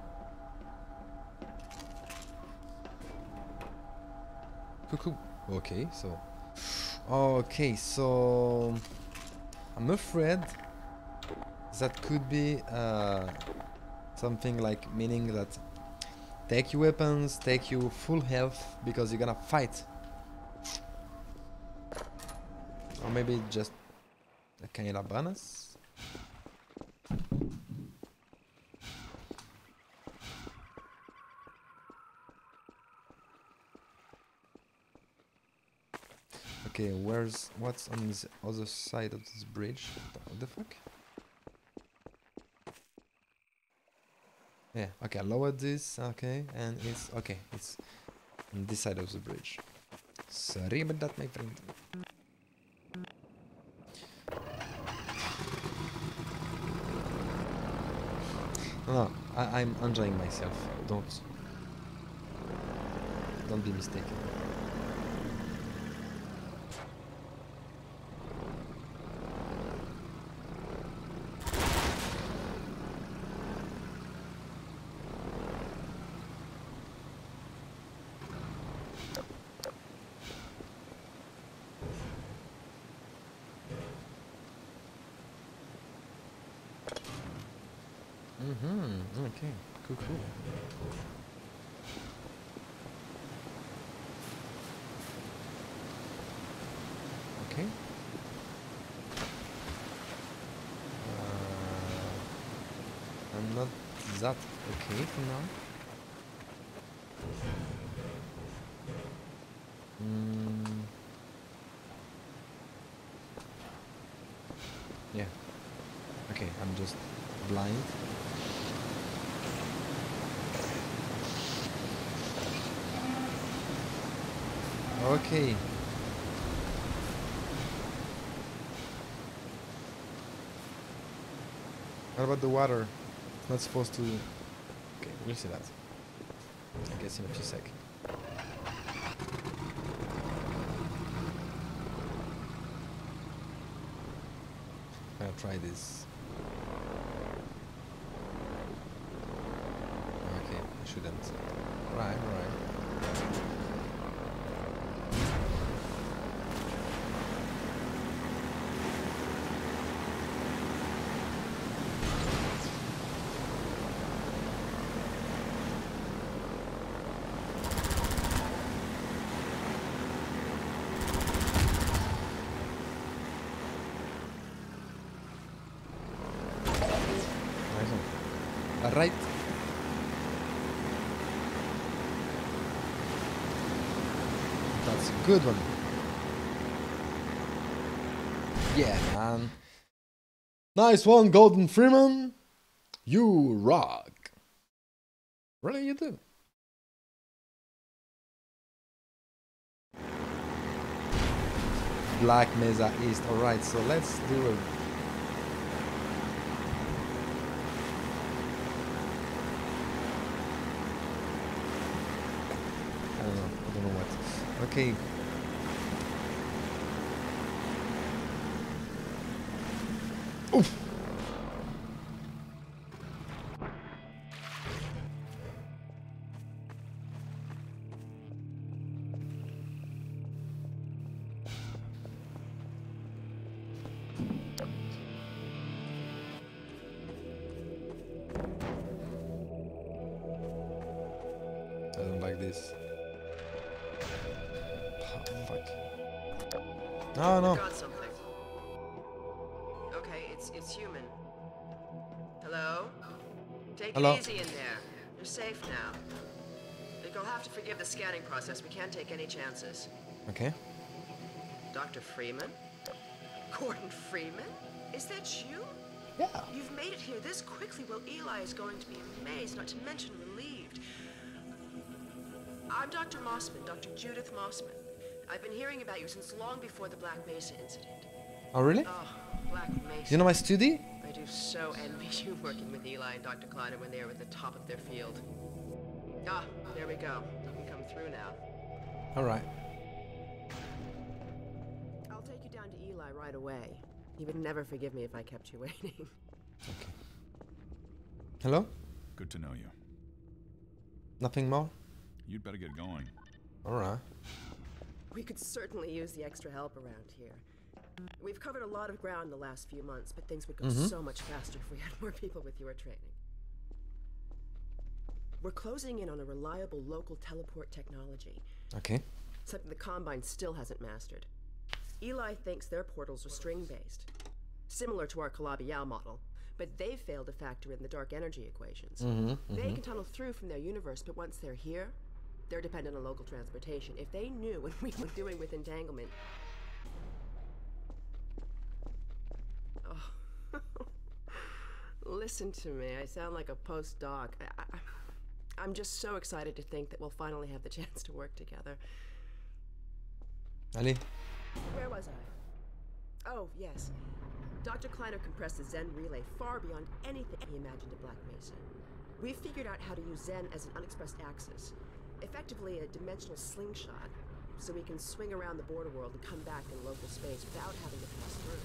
Cuckoo. Okay, so. Okay, so. I'm afraid that could be uh, something like meaning that take your weapons, take you full health because you're gonna fight. Or maybe just a kind of bonus. Okay, where's what's on the other side of this bridge? What the fuck? Yeah, okay, I lowered this, okay, and it's okay, it's on this side of the bridge. Sorry about that, my friend. No, no, I, I'm enjoying myself. Don't don't be mistaken. Mm-hmm. Okay. Cool, cool. Okay. Uh, I'm not that okay for now. Mm. Yeah. Okay, I'm just blind. Okay. What about the water? It's not supposed to... Okay, we'll see that. I guess in a few seconds. I'll try this. Okay, I shouldn't. Right, right. Right. That's a good one. Yeah, man. Nice one, Golden Freeman. You rock. Really, you do. Black Mesa East. Alright, so let's do a... I don't know. I don't know what. Okay. Oof. I don't like this. Oh, fuck. No, no. Got something. Okay, it's it's human. Hello? Take Hello. it easy in there. You're safe now. You'll have to forgive the scanning process. We can't take any chances. Okay. Doctor Freeman? Gordon Freeman? Is that you? Yeah. You've made it here this quickly. Well, Eli is going to be amazed, not to mention relieved. I'm Doctor Mossman, Doctor Judith Mossman. I've been hearing about you since long before the Black Mesa incident. Oh, really? Oh, Black Mesa. You know my study? I do so envy you working with Eli and Doctor Kleiner when they were at the top of their field. Ah, there we go. You can come through now. Alright. I'll take you down to Eli right away. He would never forgive me if I kept you waiting. Okay. Hello? Good to know you. Nothing more? You'd better get going. Alright. We could certainly use the extra help around here. We've covered a lot of ground in the last few months, but things would go Mhm. so much faster if we had more people with your training. We're closing in on a reliable local teleport technology, Okay. something the Combine still hasn't mastered. Eli thinks their portals are string-based, similar to our Calabi-Yau model, but they've failed to factor in the dark energy equations. Mm-hmm, They can tunnel through from their universe, but once they're here, they're dependent on local transportation. If they knew what we were doing with entanglement... Oh. Listen to me. I sound like a postdoc. I, I, I'm just so excited to think that we'll finally have the chance to work together. Allez. Where was I? Oh, yes. Doctor Kleiner compressed the Zen relay far beyond anything he imagined at Black Mesa. We've figured out how to use Zen as an unexpressed axis, effectively a dimensional slingshot, so we can swing around the border world and come back in local space without having to pass through.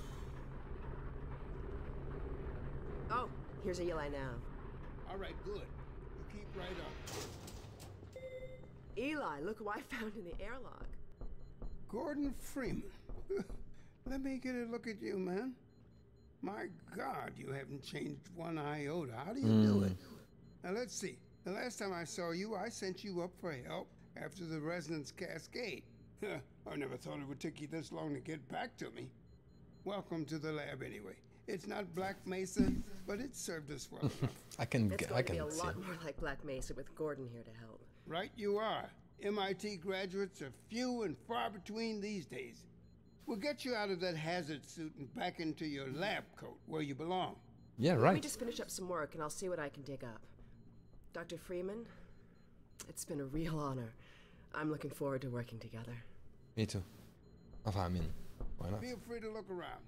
Oh, here's Eli now. All right, good. You keep right up. Eli, look who I found in the airlock. Gordon Freeman. Let me get a look at you, man. My God, you haven't changed one iota. How do you do it? Now let's see. The last time I saw you, I sent you up for help after the resonance cascade. I never thought it would take you this long to get back to me. Welcome to the lab anyway. It's not Black Mesa, but it served us well enough. I can It's get, going I to be can a see. lot more like Black Mesa with Gordon here to help. Right you are. M I T graduates are few and far between these days. We'll get you out of that hazard suit and back into your lab coat where you belong. Yeah, Let me right. just finish up some work and I'll see what I can dig up. Doctor Freeman, it's been a real honor. I'm looking forward to working together. Me too. Enfin, I mean, why not? Feel free to look around.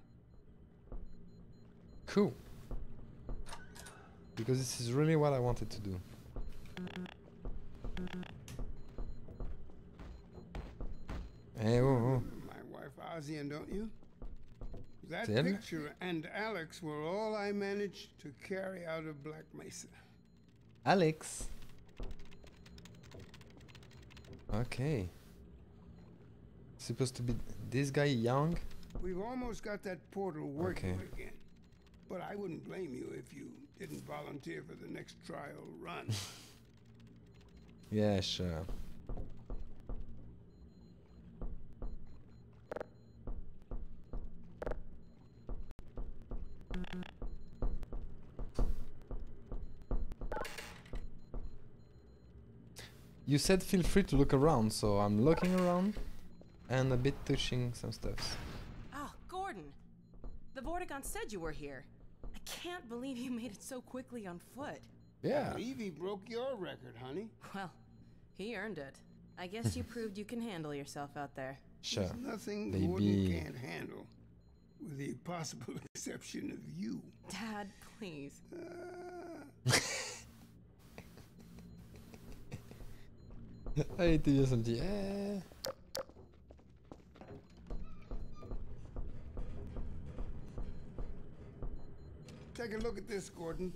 Cool. Because this is really what I wanted to do. Hey, oh, oh. My wife Ozian, don't you? That Then? picture and Alex were all I managed to carry out of Black Mesa. Alex. Okay. Supposed to be this guy young? We've almost got that portal working Okay. again. But I wouldn't blame you if you didn't volunteer for the next trial run. Yeah, sure. You said feel free to look around, so I'm looking around and a bit touching some stuff. Oh, Gordon. The Vortigaunt said you were here. I can't believe you made it so quickly on foot. Yeah. Evie broke your record, honey. Well, he earned it. I guess you proved you can handle yourself out there. Sure. There's nothing Baby. Gordon can't handle, with the possible exception of you. Dad, please. Uh, Ah, il était bien son petit. Eh. take a look at this, Gordon.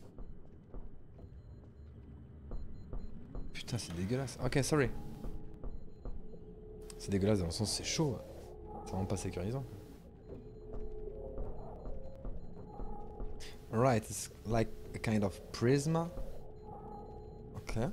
Putain, c'est dégueulasse. Ok, sorry. C'est dégueulasse dans le sens c'est chaud. C'est vraiment pas sécurisant. Right, it's like a kind of prisma. Okay.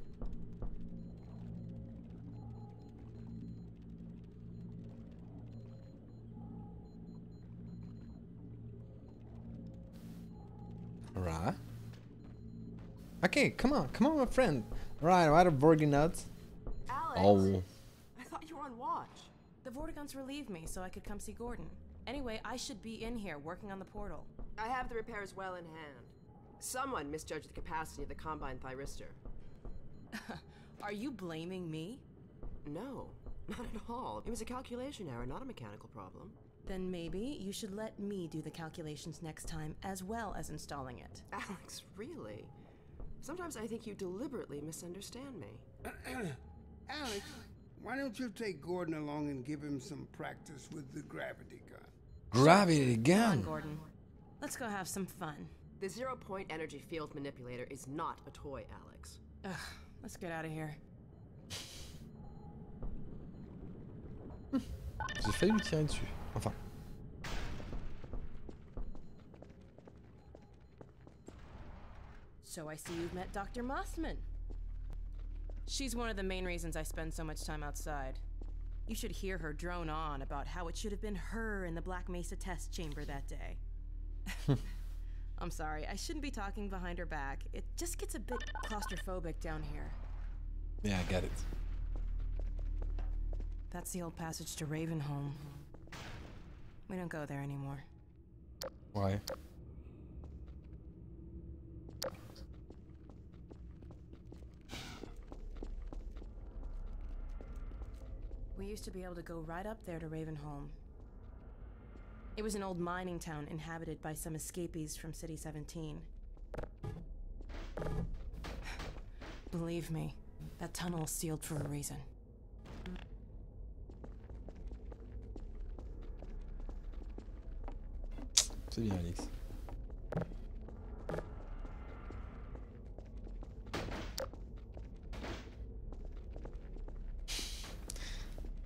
Right. Okay, come on, come on, my friend. Right, what are Borgi nuts? Alex! Oh. I thought you were on watch. The Vortigaunts relieved me so I could come see Gordon. Anyway, I should be in here working on the portal. I have the repairs well in hand. Someone misjudged the capacity of the Combine thyristor. Are you blaming me? No, not at all. It was a calculation error, not a mechanical problem. Then maybe you should let me do the calculations next time as well as installing it. Alex, really? Sometimes I think you deliberately misunderstand me. Alex, why don't you take Gordon along and give him some practice with the gravity gun? Gravity Come on, gun. Gordon. Let's go have some fun. The zero-point energy field manipulator is not a toy, Alex. Ugh, let's get out of here. J'ai failli lui tirer dessus. Enfin. So I see you've met Doctor Mossman. She's one of the main reasons I spend so much time outside. You should hear her drone on about how it should have been her in the Black Mesa test chamber that day. I'm sorry, I shouldn't be talking behind her back. It just gets a bit claustrophobic down here. Yeah, I get it. That's the old passage to Ravenholm. We don't go there anymore. Why? We used to be able to go right up there to Ravenholm. It was an old mining town inhabited by some escapees from City seventeen. Believe me, that tunnel is sealed for a reason. C'est bien, Alex.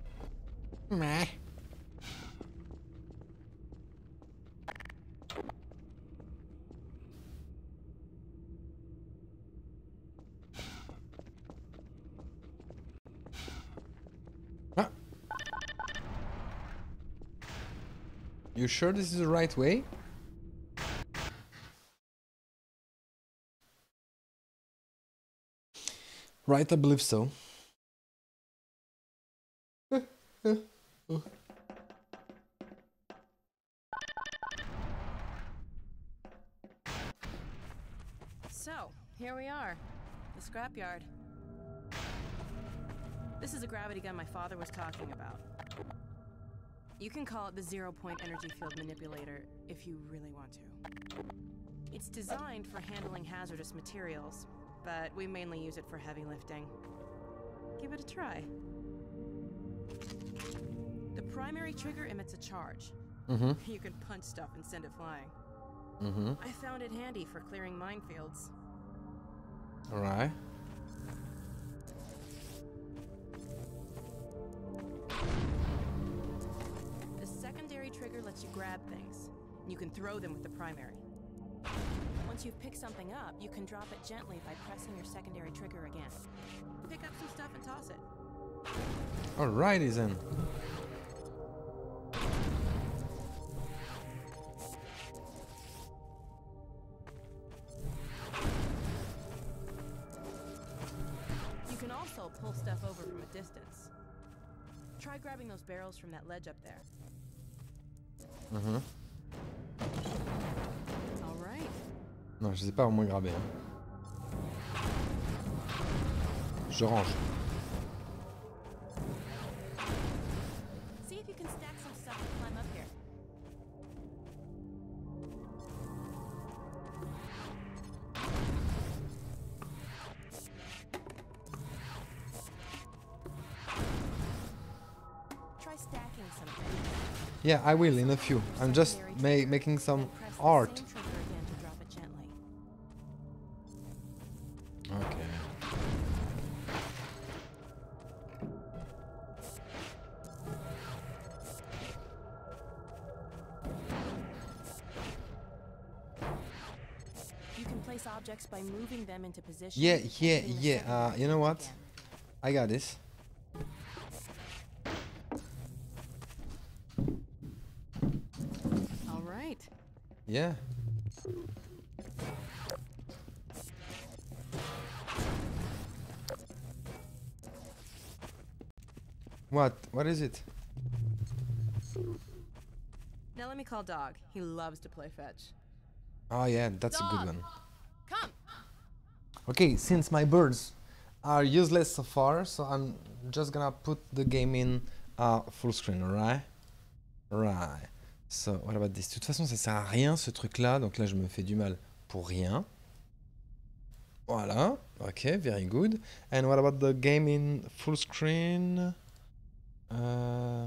Meh. You sure this is the right way? Right, I believe so. So, here we are. The scrapyard. This is a gravity gun my father was talking about. You can call it the zero-point energy field manipulator if you really want to. It's designed for handling hazardous materials, but we mainly use it for heavy lifting. Give it a try. The primary trigger emits a charge. Mm-hmm. You can punch stuff and send it flying. Mm-hmm. I found it handy for clearing minefields. Alright. The secondary trigger lets you grab things. You can throw them with the primary. Once you've picked something up, you can drop it gently by pressing your secondary trigger again. Pick up some stuff and toss it. Alrighty then. You can also pull stuff over from a distance. Try grabbing those barrels from that ledge up there. Mm-hmm. All right. Non, je sais pas vraiment graber. Hein. Je range. See if you can stack some stuff and climb up here. Try stacking something. Yeah, I will in a few. I'm just ma making some Press the art. same trigger again to drop it gently. Okay. You can place objects by moving them into position. Yeah, and yeah, hitting the yeah. second Uh, button you know what? again. I got this. All right. Yeah. What? What is it? Now let me call Dog. He loves to play fetch. Oh yeah, that's a good Dog! one. Come. Okay, since my birds are useless so far, so I'm just gonna put the game in uh, full screen, alright? Right. So, what about this? De toute façon, ça sert à rien ce truc-là, donc là je me fais du mal pour rien. Voilà. Okay, very good. And what about the game in full screen? Uh...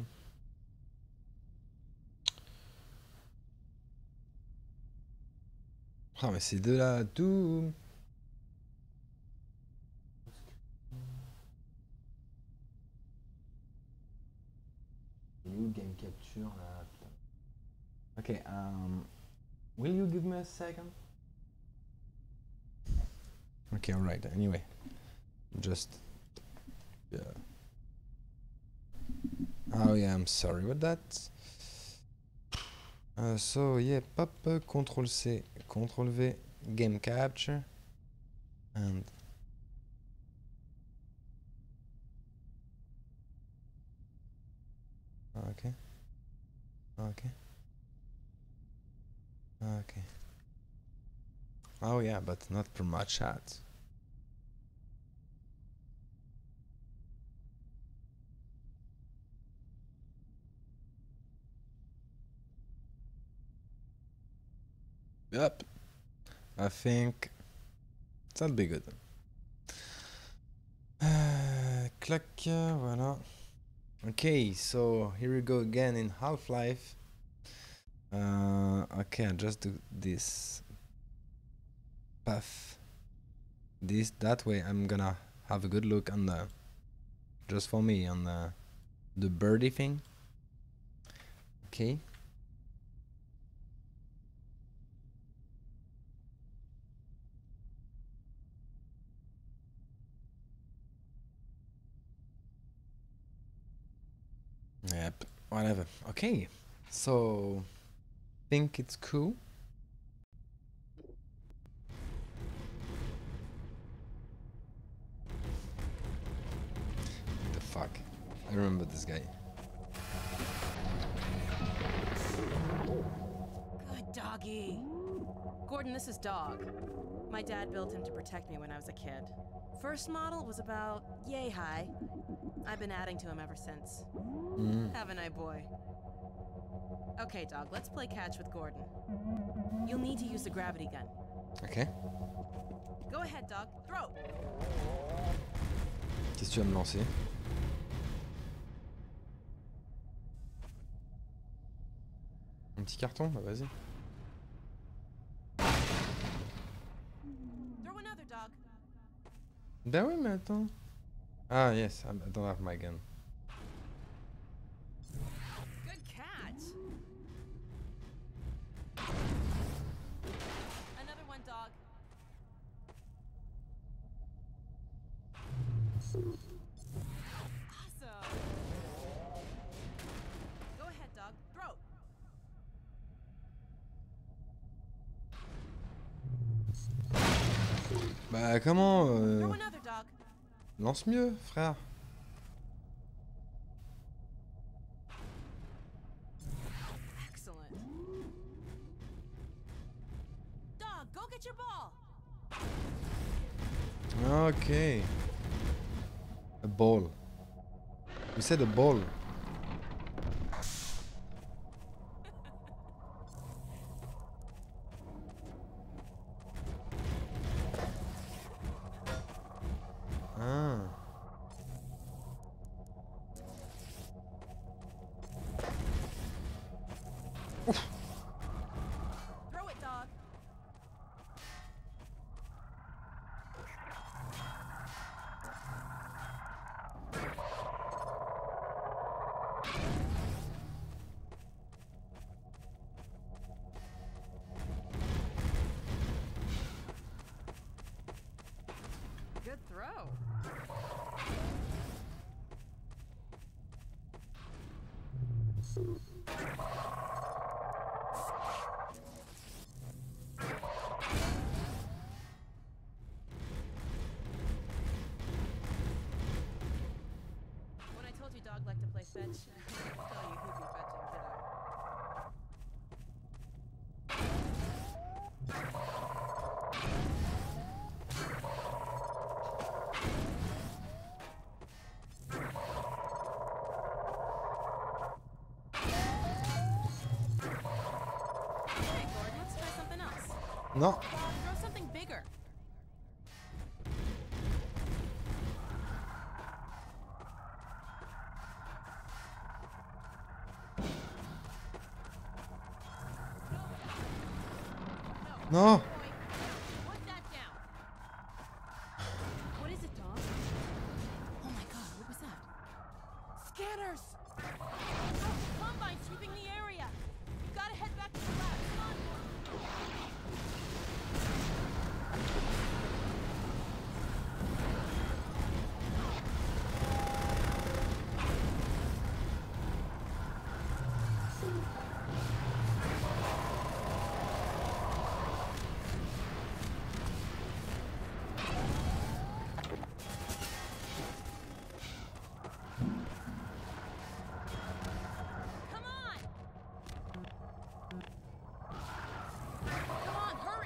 Ah, mais c'est de la Doom. New game capture là. Okay, um, will you give me a second? Okay, alright. Anyway, just yeah. Oh yeah, I'm sorry about that. Uh, so yeah, pop uh, Control C, Control V, game capture, and okay, okay, okay. Oh yeah, but not per much chat. Yep. I think that'll be good. Uh, clac, uh, voilà. Okay, so here we go again in Half-Life. Uh, okay, I just do this path. This that way. I'm gonna have a good look on the, just for me, on the the birdie thing. Okay. Yep, whatever. Okay, so think it's cool. The fuck? I remember this guy. Good doggy. Gordon, this is Dog. My dad built him to protect me when I was a kid. First model was about yay high. I've been adding to him ever since. Mm. Haven't I, boy? Okay, Dog, let's play catch with Gordon. You'll need to use the gravity gun. Ok. Go ahead, Dog. Throw. Qu'est-ce que tu vas me lancer? Un petit carton? Bah vas-y. Throw another, Dog. Bah oui, mais attends. Ah yes, I don't have my gun. Good catch. Another one, Dog. Awesome. Go ahead, Dog. Throw. Bah comment euh... Throw another, Dog. Lance mieux, frère. Excellent. Dog, go get your ball. Okay. A ball. You said a ball. Ah. Throw it, Dog. Good throw. When I told you Dog liked to play fetch, I didn't tell you who'd be fetching, did I? Okay, Gordon, let's try something else. Non. Dog, throw something bigger. Non. Boy, put that down. What is it, Dog? Oh my God, what was that? Scanners! Oh, Combine sweeping the area. You gotta head back to the lab. Come on, Gordon. Come on! Come on, hurry!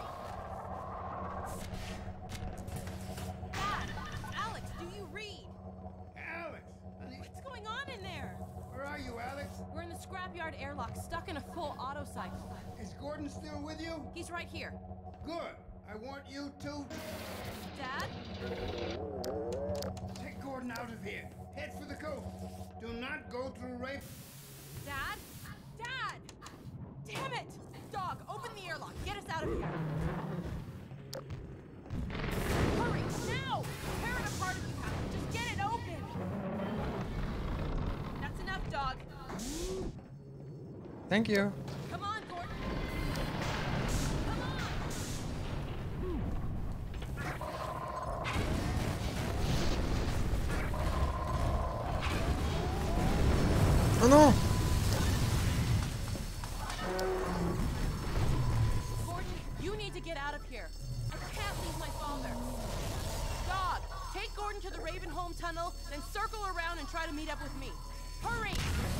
Dad! Alex, do you read? Alex! Honey, What's going on in there? where are you, Alex? We're in the scrapyard airlock, stuck in a full auto cycle. Is Gordon still with you? He's right here. Good. I want you to Dad? take Gordon out of here. Head for the coast. Do not go through Rafe. Dad? Dad! Damn it! Dog, open the airlock. Get us out of here. Hurry, now! Tear it apart if you have to. Just get it open. That's enough, Dog. Thank you. Come on, Gordon. Come on! Oh non. Ravenholm Tunnel, then circle around and try to meet up with me. Hurry!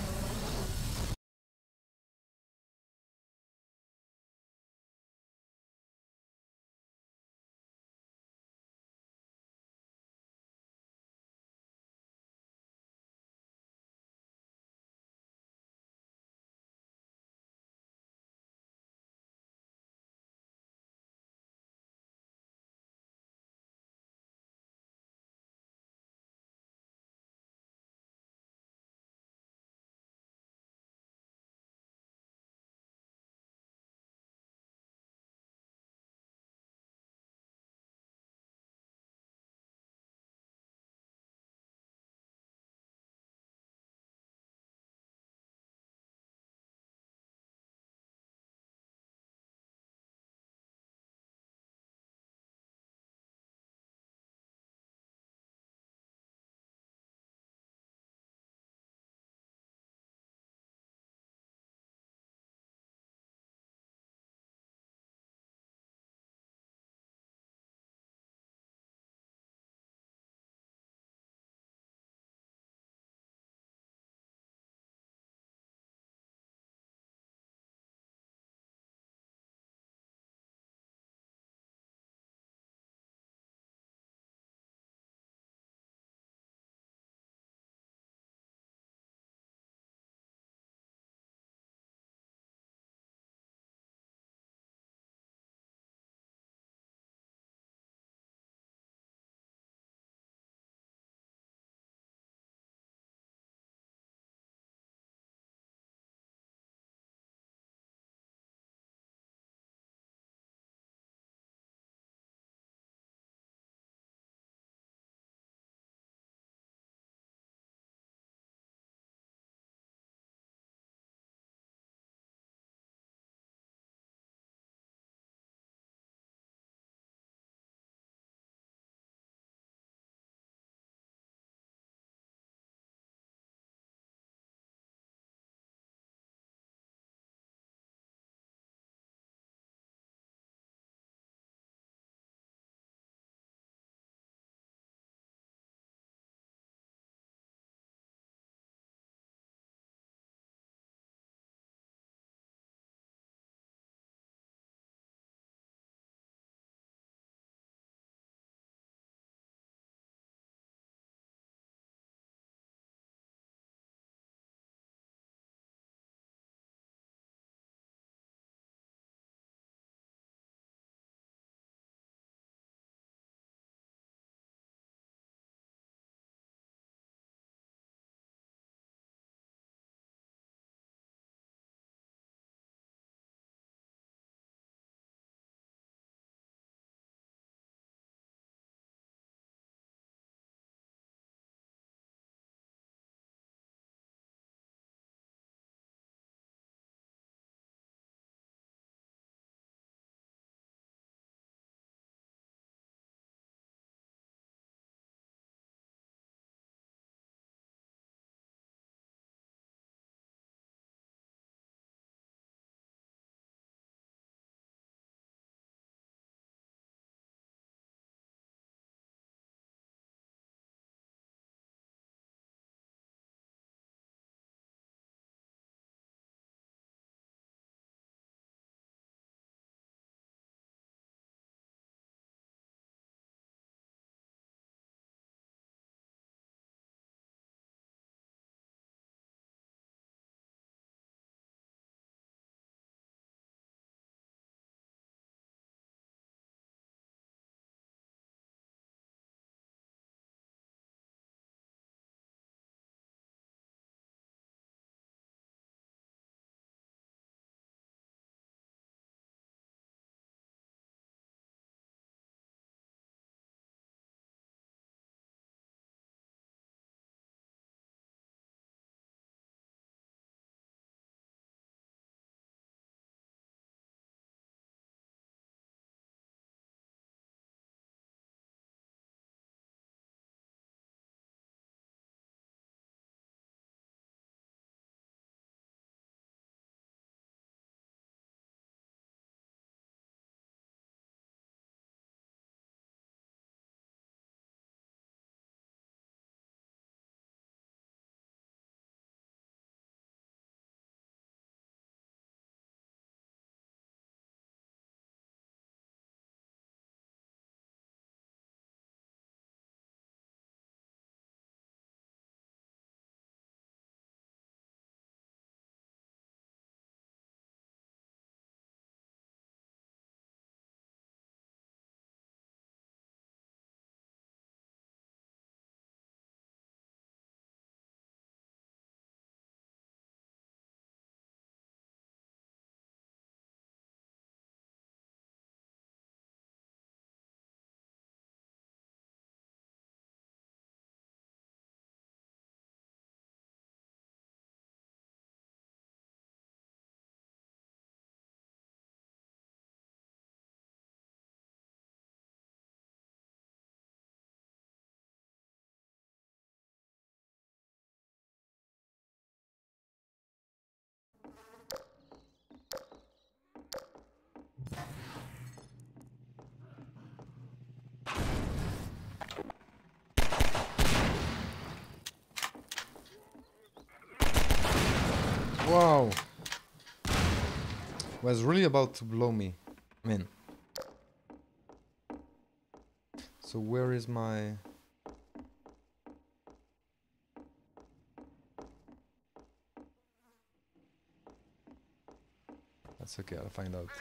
Wow. Was really about to blow me. I mean. So where is my... That's okay, I'll find out.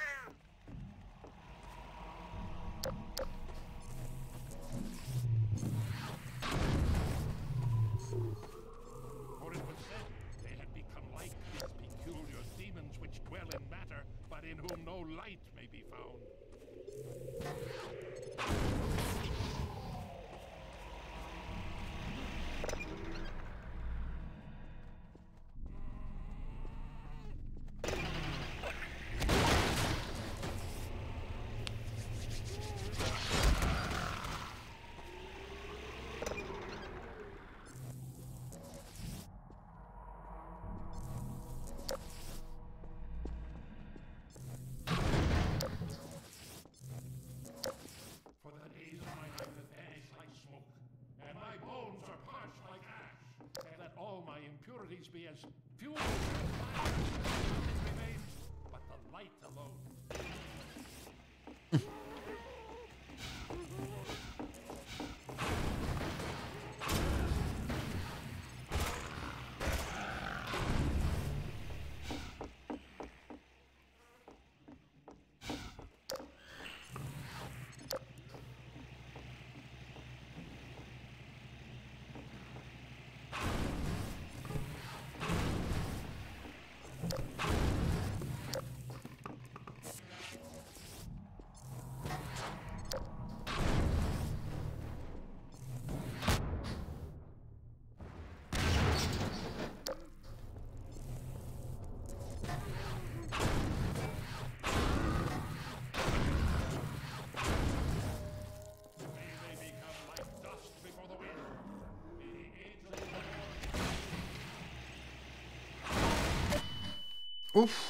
For it was said they had become like these peculiar demons which dwell in matter, but in whom no light may be found. Impurities be as few as fire. It remains but the light alone. Oof.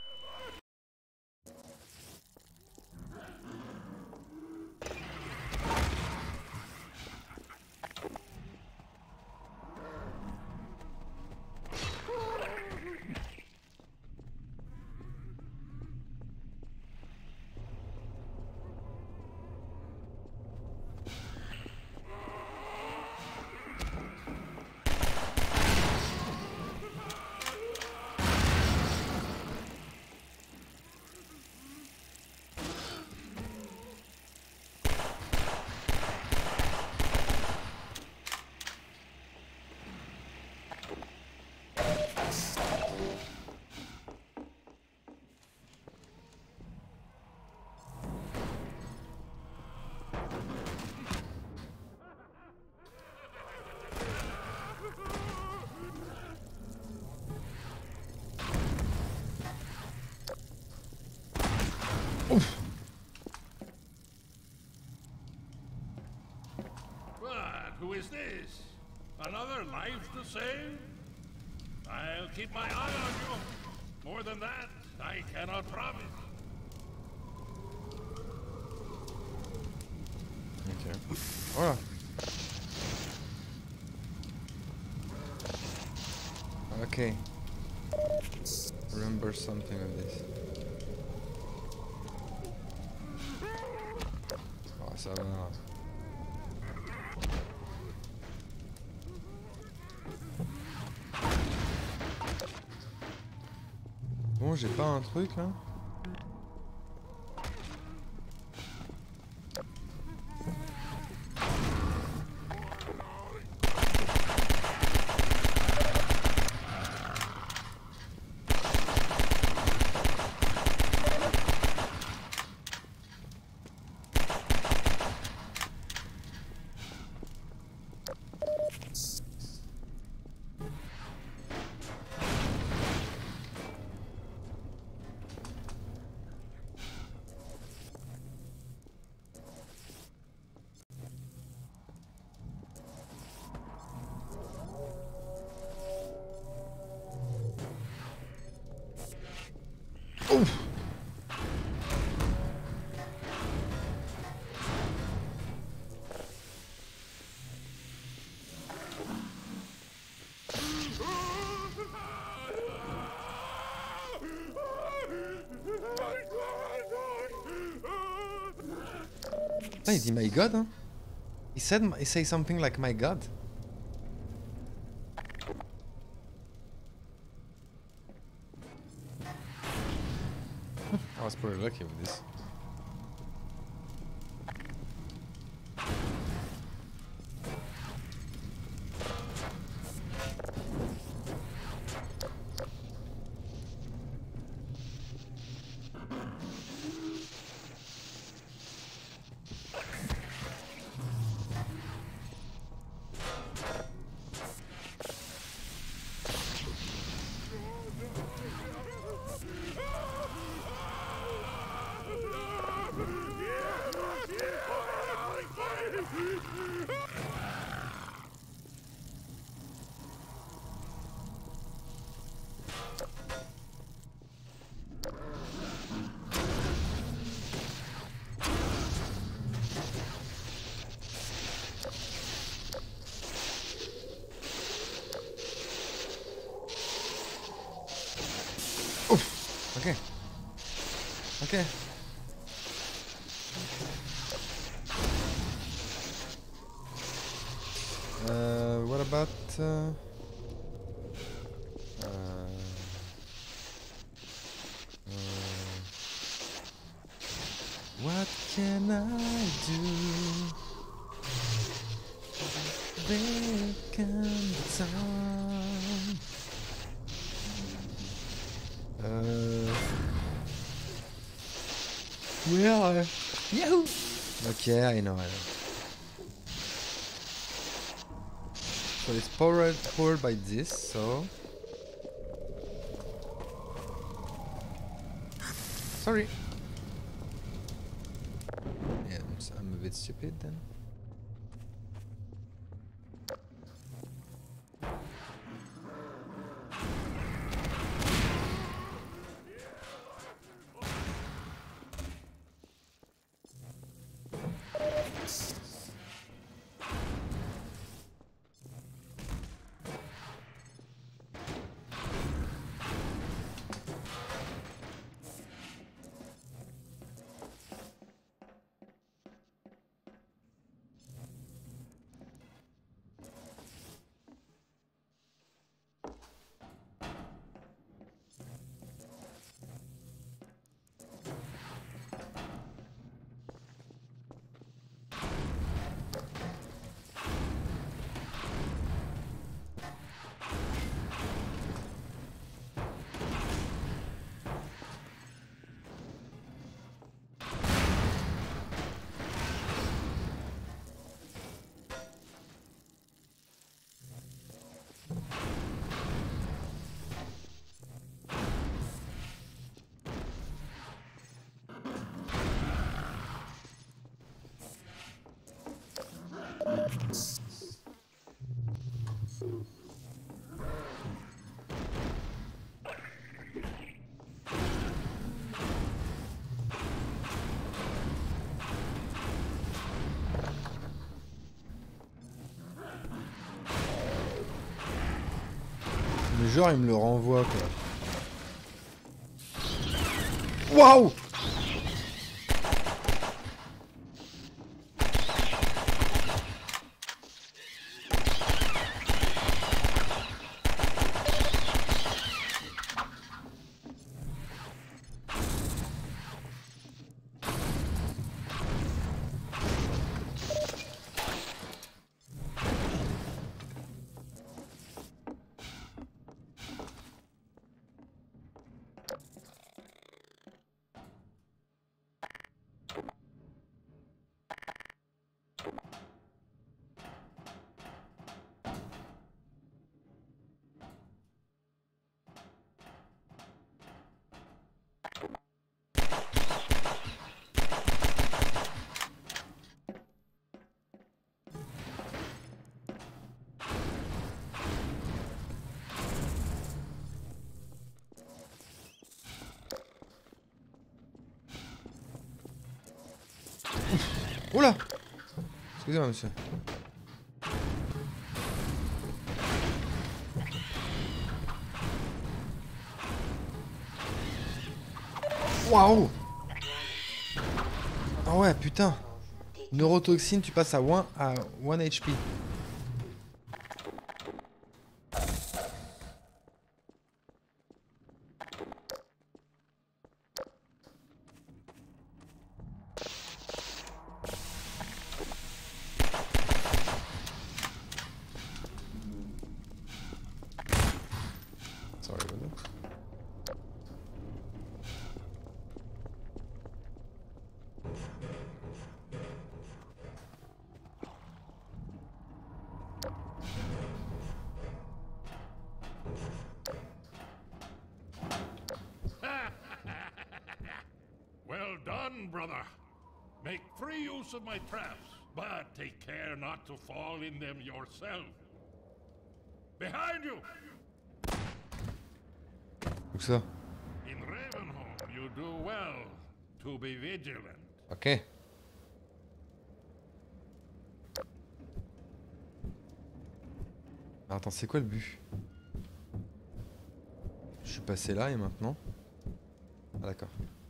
Who is this? Another life to save? I'll keep my eye on you. More than that, I cannot promise. Okay. Oh. Okay. Remember something of this. Oh, ça va. Bon, j'ai pas un truc là. Putain, il dit my god, hein. He said, he say something like my god. I was pretty lucky with this. Okay. Okay. Uh, what about uh, uh, uh, what can I do? Back in the time. Uh, where are Yahoo! Okay, I know, I know. So it's powered, powered by this, so... Sorry! Yeah, I'm, s I'm a bit stupid then. Le genre il me le renvoie quoi. Waouh! Oula! Excusez-moi, monsieur. Waouh! Ah ouais, putain! Neurotoxine, tu passes à un à un H P. Sorry about that. Well done, brother. Make free use of my traps, but take care not to fall in them yourself. Behind you! Où ça? In Ravenholm, you do well to be vigilant. Ok. Alors, attends, c'est quoi le but? Je suis passé là et maintenant? Ah d'accord.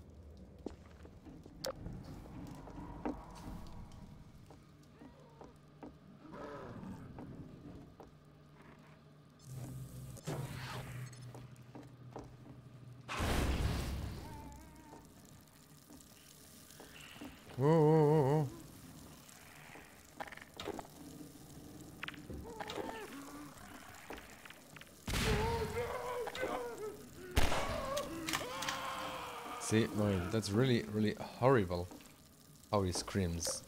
Oh, oh, oh, oh. See, no, that's really, really horrible how he screams.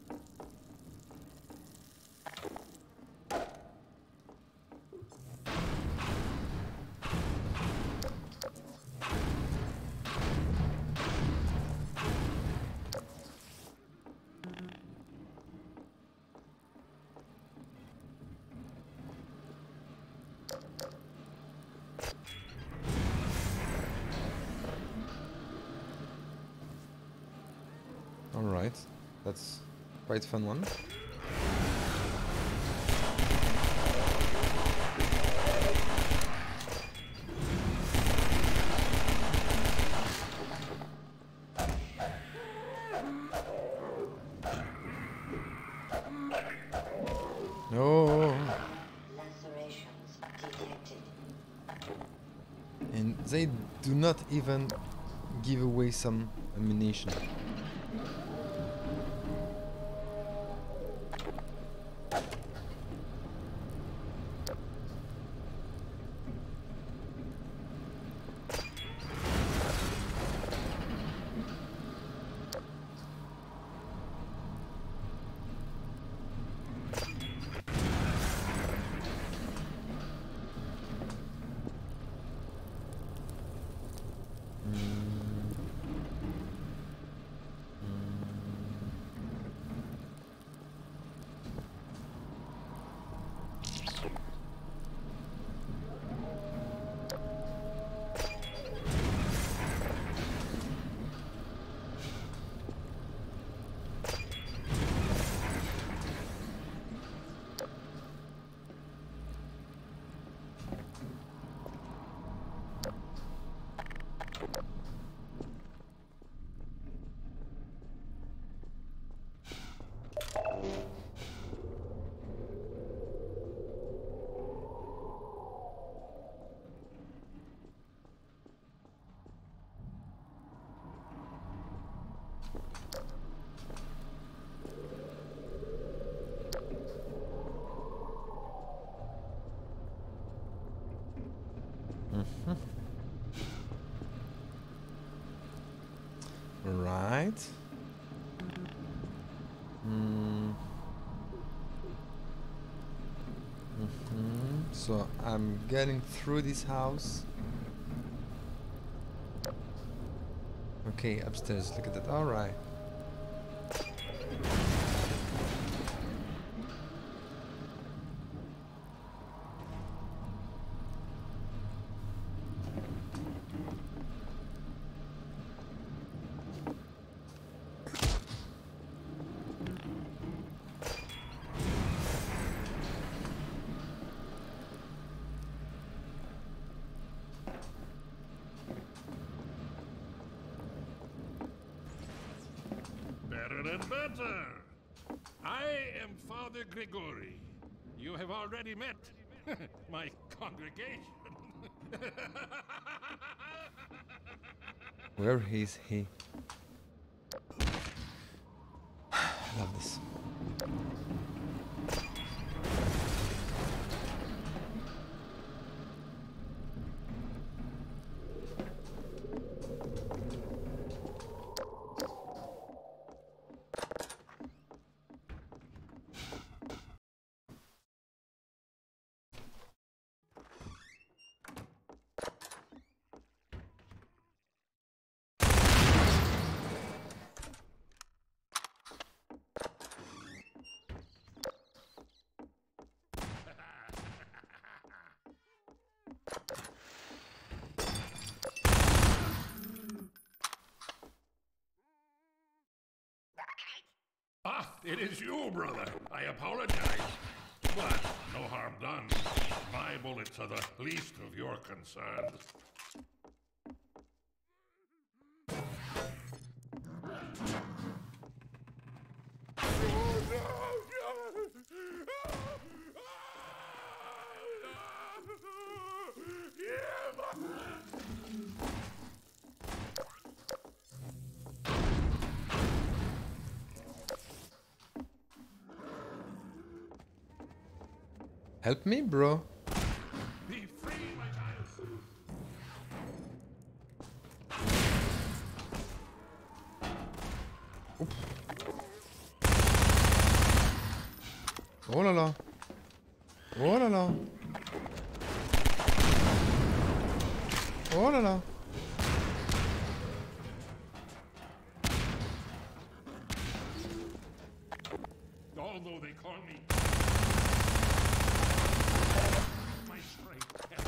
Alright, that's quite a fun one. No. Lacerations detected. And they do not even give away some ammunition. Right. Mm. Mm-hmm. So I'm getting through this house. Okay, upstairs. Look at that. All right. Better and better. I am Father Grigori. You have already met my congregation. Where is he? I love this. Ah, it is you, brother. I apologize. But no harm done. My bullets are the least of your concerns. Help me, bro. Be free, my child. Oups. Oh là là. Oh là là. Oh là là. Although they call me my strength and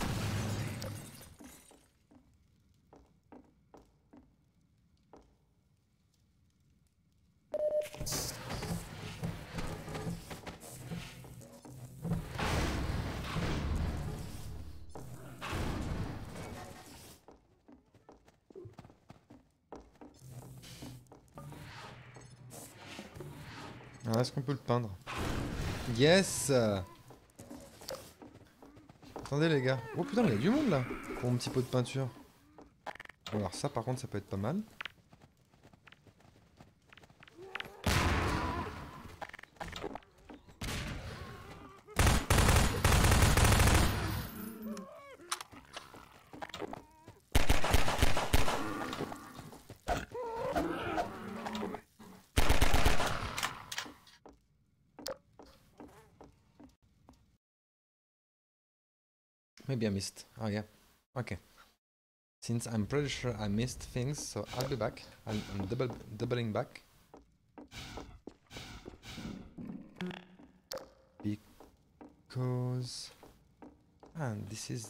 Alors, est-ce qu'on peut le peindre? Yes! Attendez les gars. Oh putain, mais il y a du monde là pour mon petit pot de peinture. Bon, alors ça par contre ça peut être pas mal. Maybe I missed. Oh yeah. Okay. Since I'm pretty sure I missed things, so I'll be back. I'm, I'm double doubling back. Because and this is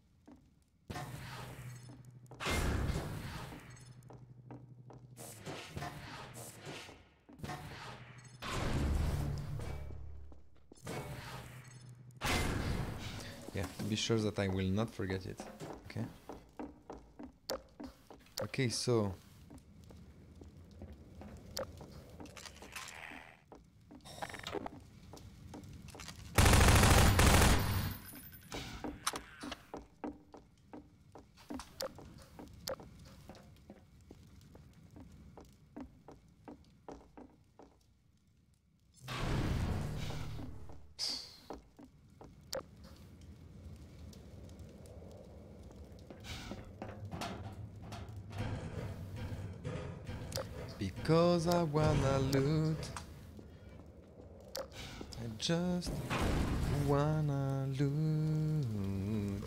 yeah, to be sure that I will not forget it. Okay. Okay, so because I wanna loot, I just wanna loot.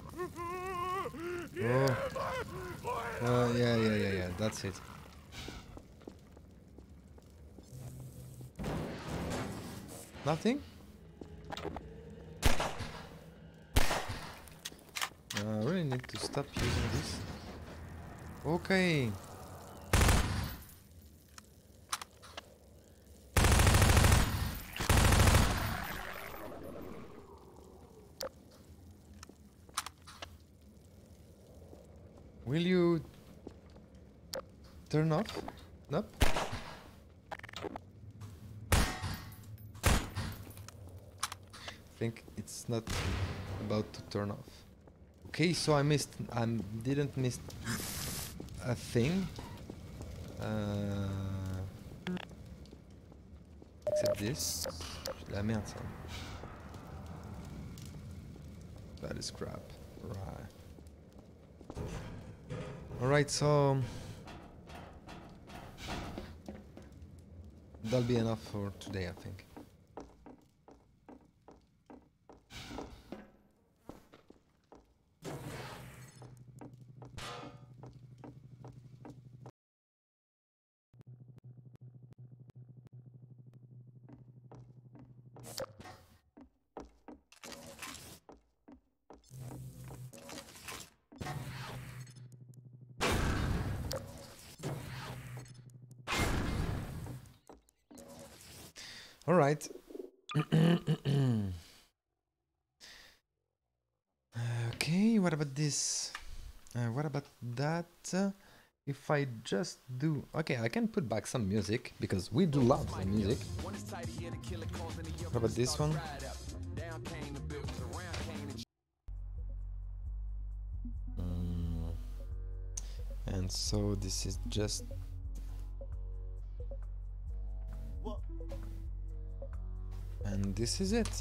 Oh, uh, yeah, yeah, yeah, yeah. That's it. Nothing. I really need to stop using this. Okay. Will you turn off? Nope. think it's not about to turn off. Okay, so I missed, I didn't miss a thing. Uh, except this. La merde ça. That is crap. Right. Alright, so that'll be enough for today, I think. All right. Okay, what about this? Uh, what about that? Uh, if I just do... Okay, I can put back some music, because we do love the music. What about this one? Mm. And so this is just... And this is it.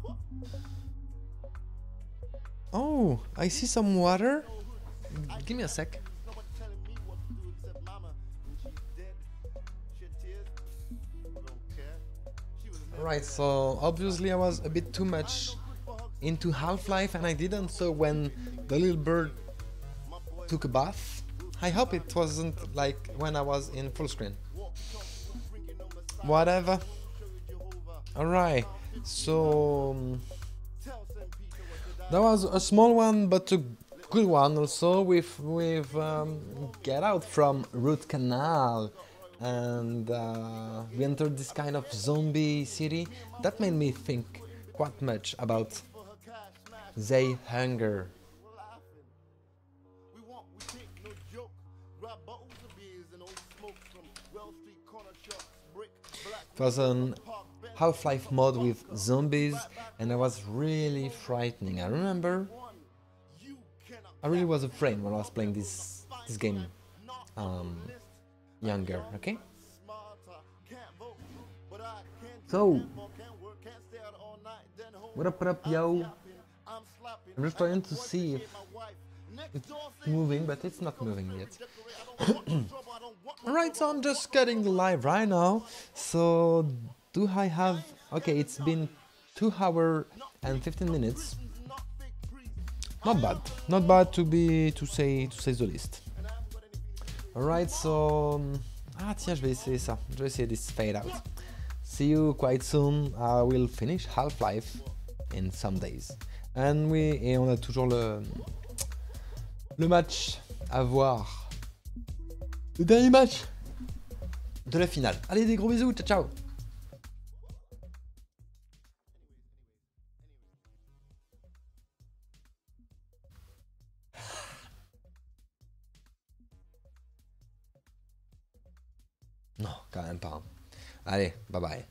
Oh, I see some water. Give me a sec. Alright, so obviously I was a bit too much into Half-Life and I didn't, so when the little bird took a bath, I hope it wasn't like when I was in full screen. Whatever. Alright, so um, that was a small one but a good one also with, with um, Get Out from Root Canal, and uh, we entered this kind of zombie city that made me think quite much about They Hunger. It was an Half-Life mod with zombies and it was really frightening. I remember I really was afraid when I was playing this this game um, younger, okay? So what up, what up, yo? I'm just trying to see if it's moving, but it's not moving yet. Alright, so I'm just getting the live right now. So do I have... Okay, it's been two hours and fifteen minutes. Not bad. Not bad to be... to say, to say the least. Alright, so... Ah tiens, je vais essayer ça. Je vais essayer this fade out. See you quite soon. I will finish Half-Life in some days. And we... Et on a toujours le... Le match à voir. Le dernier match de la finale. Allez, des gros bisous, ciao ciao. Non, quand même pas. Allez, bye bye.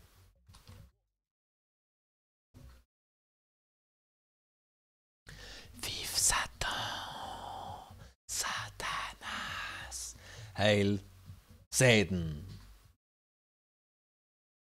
Vive Satan! Satanas! Hail Satan!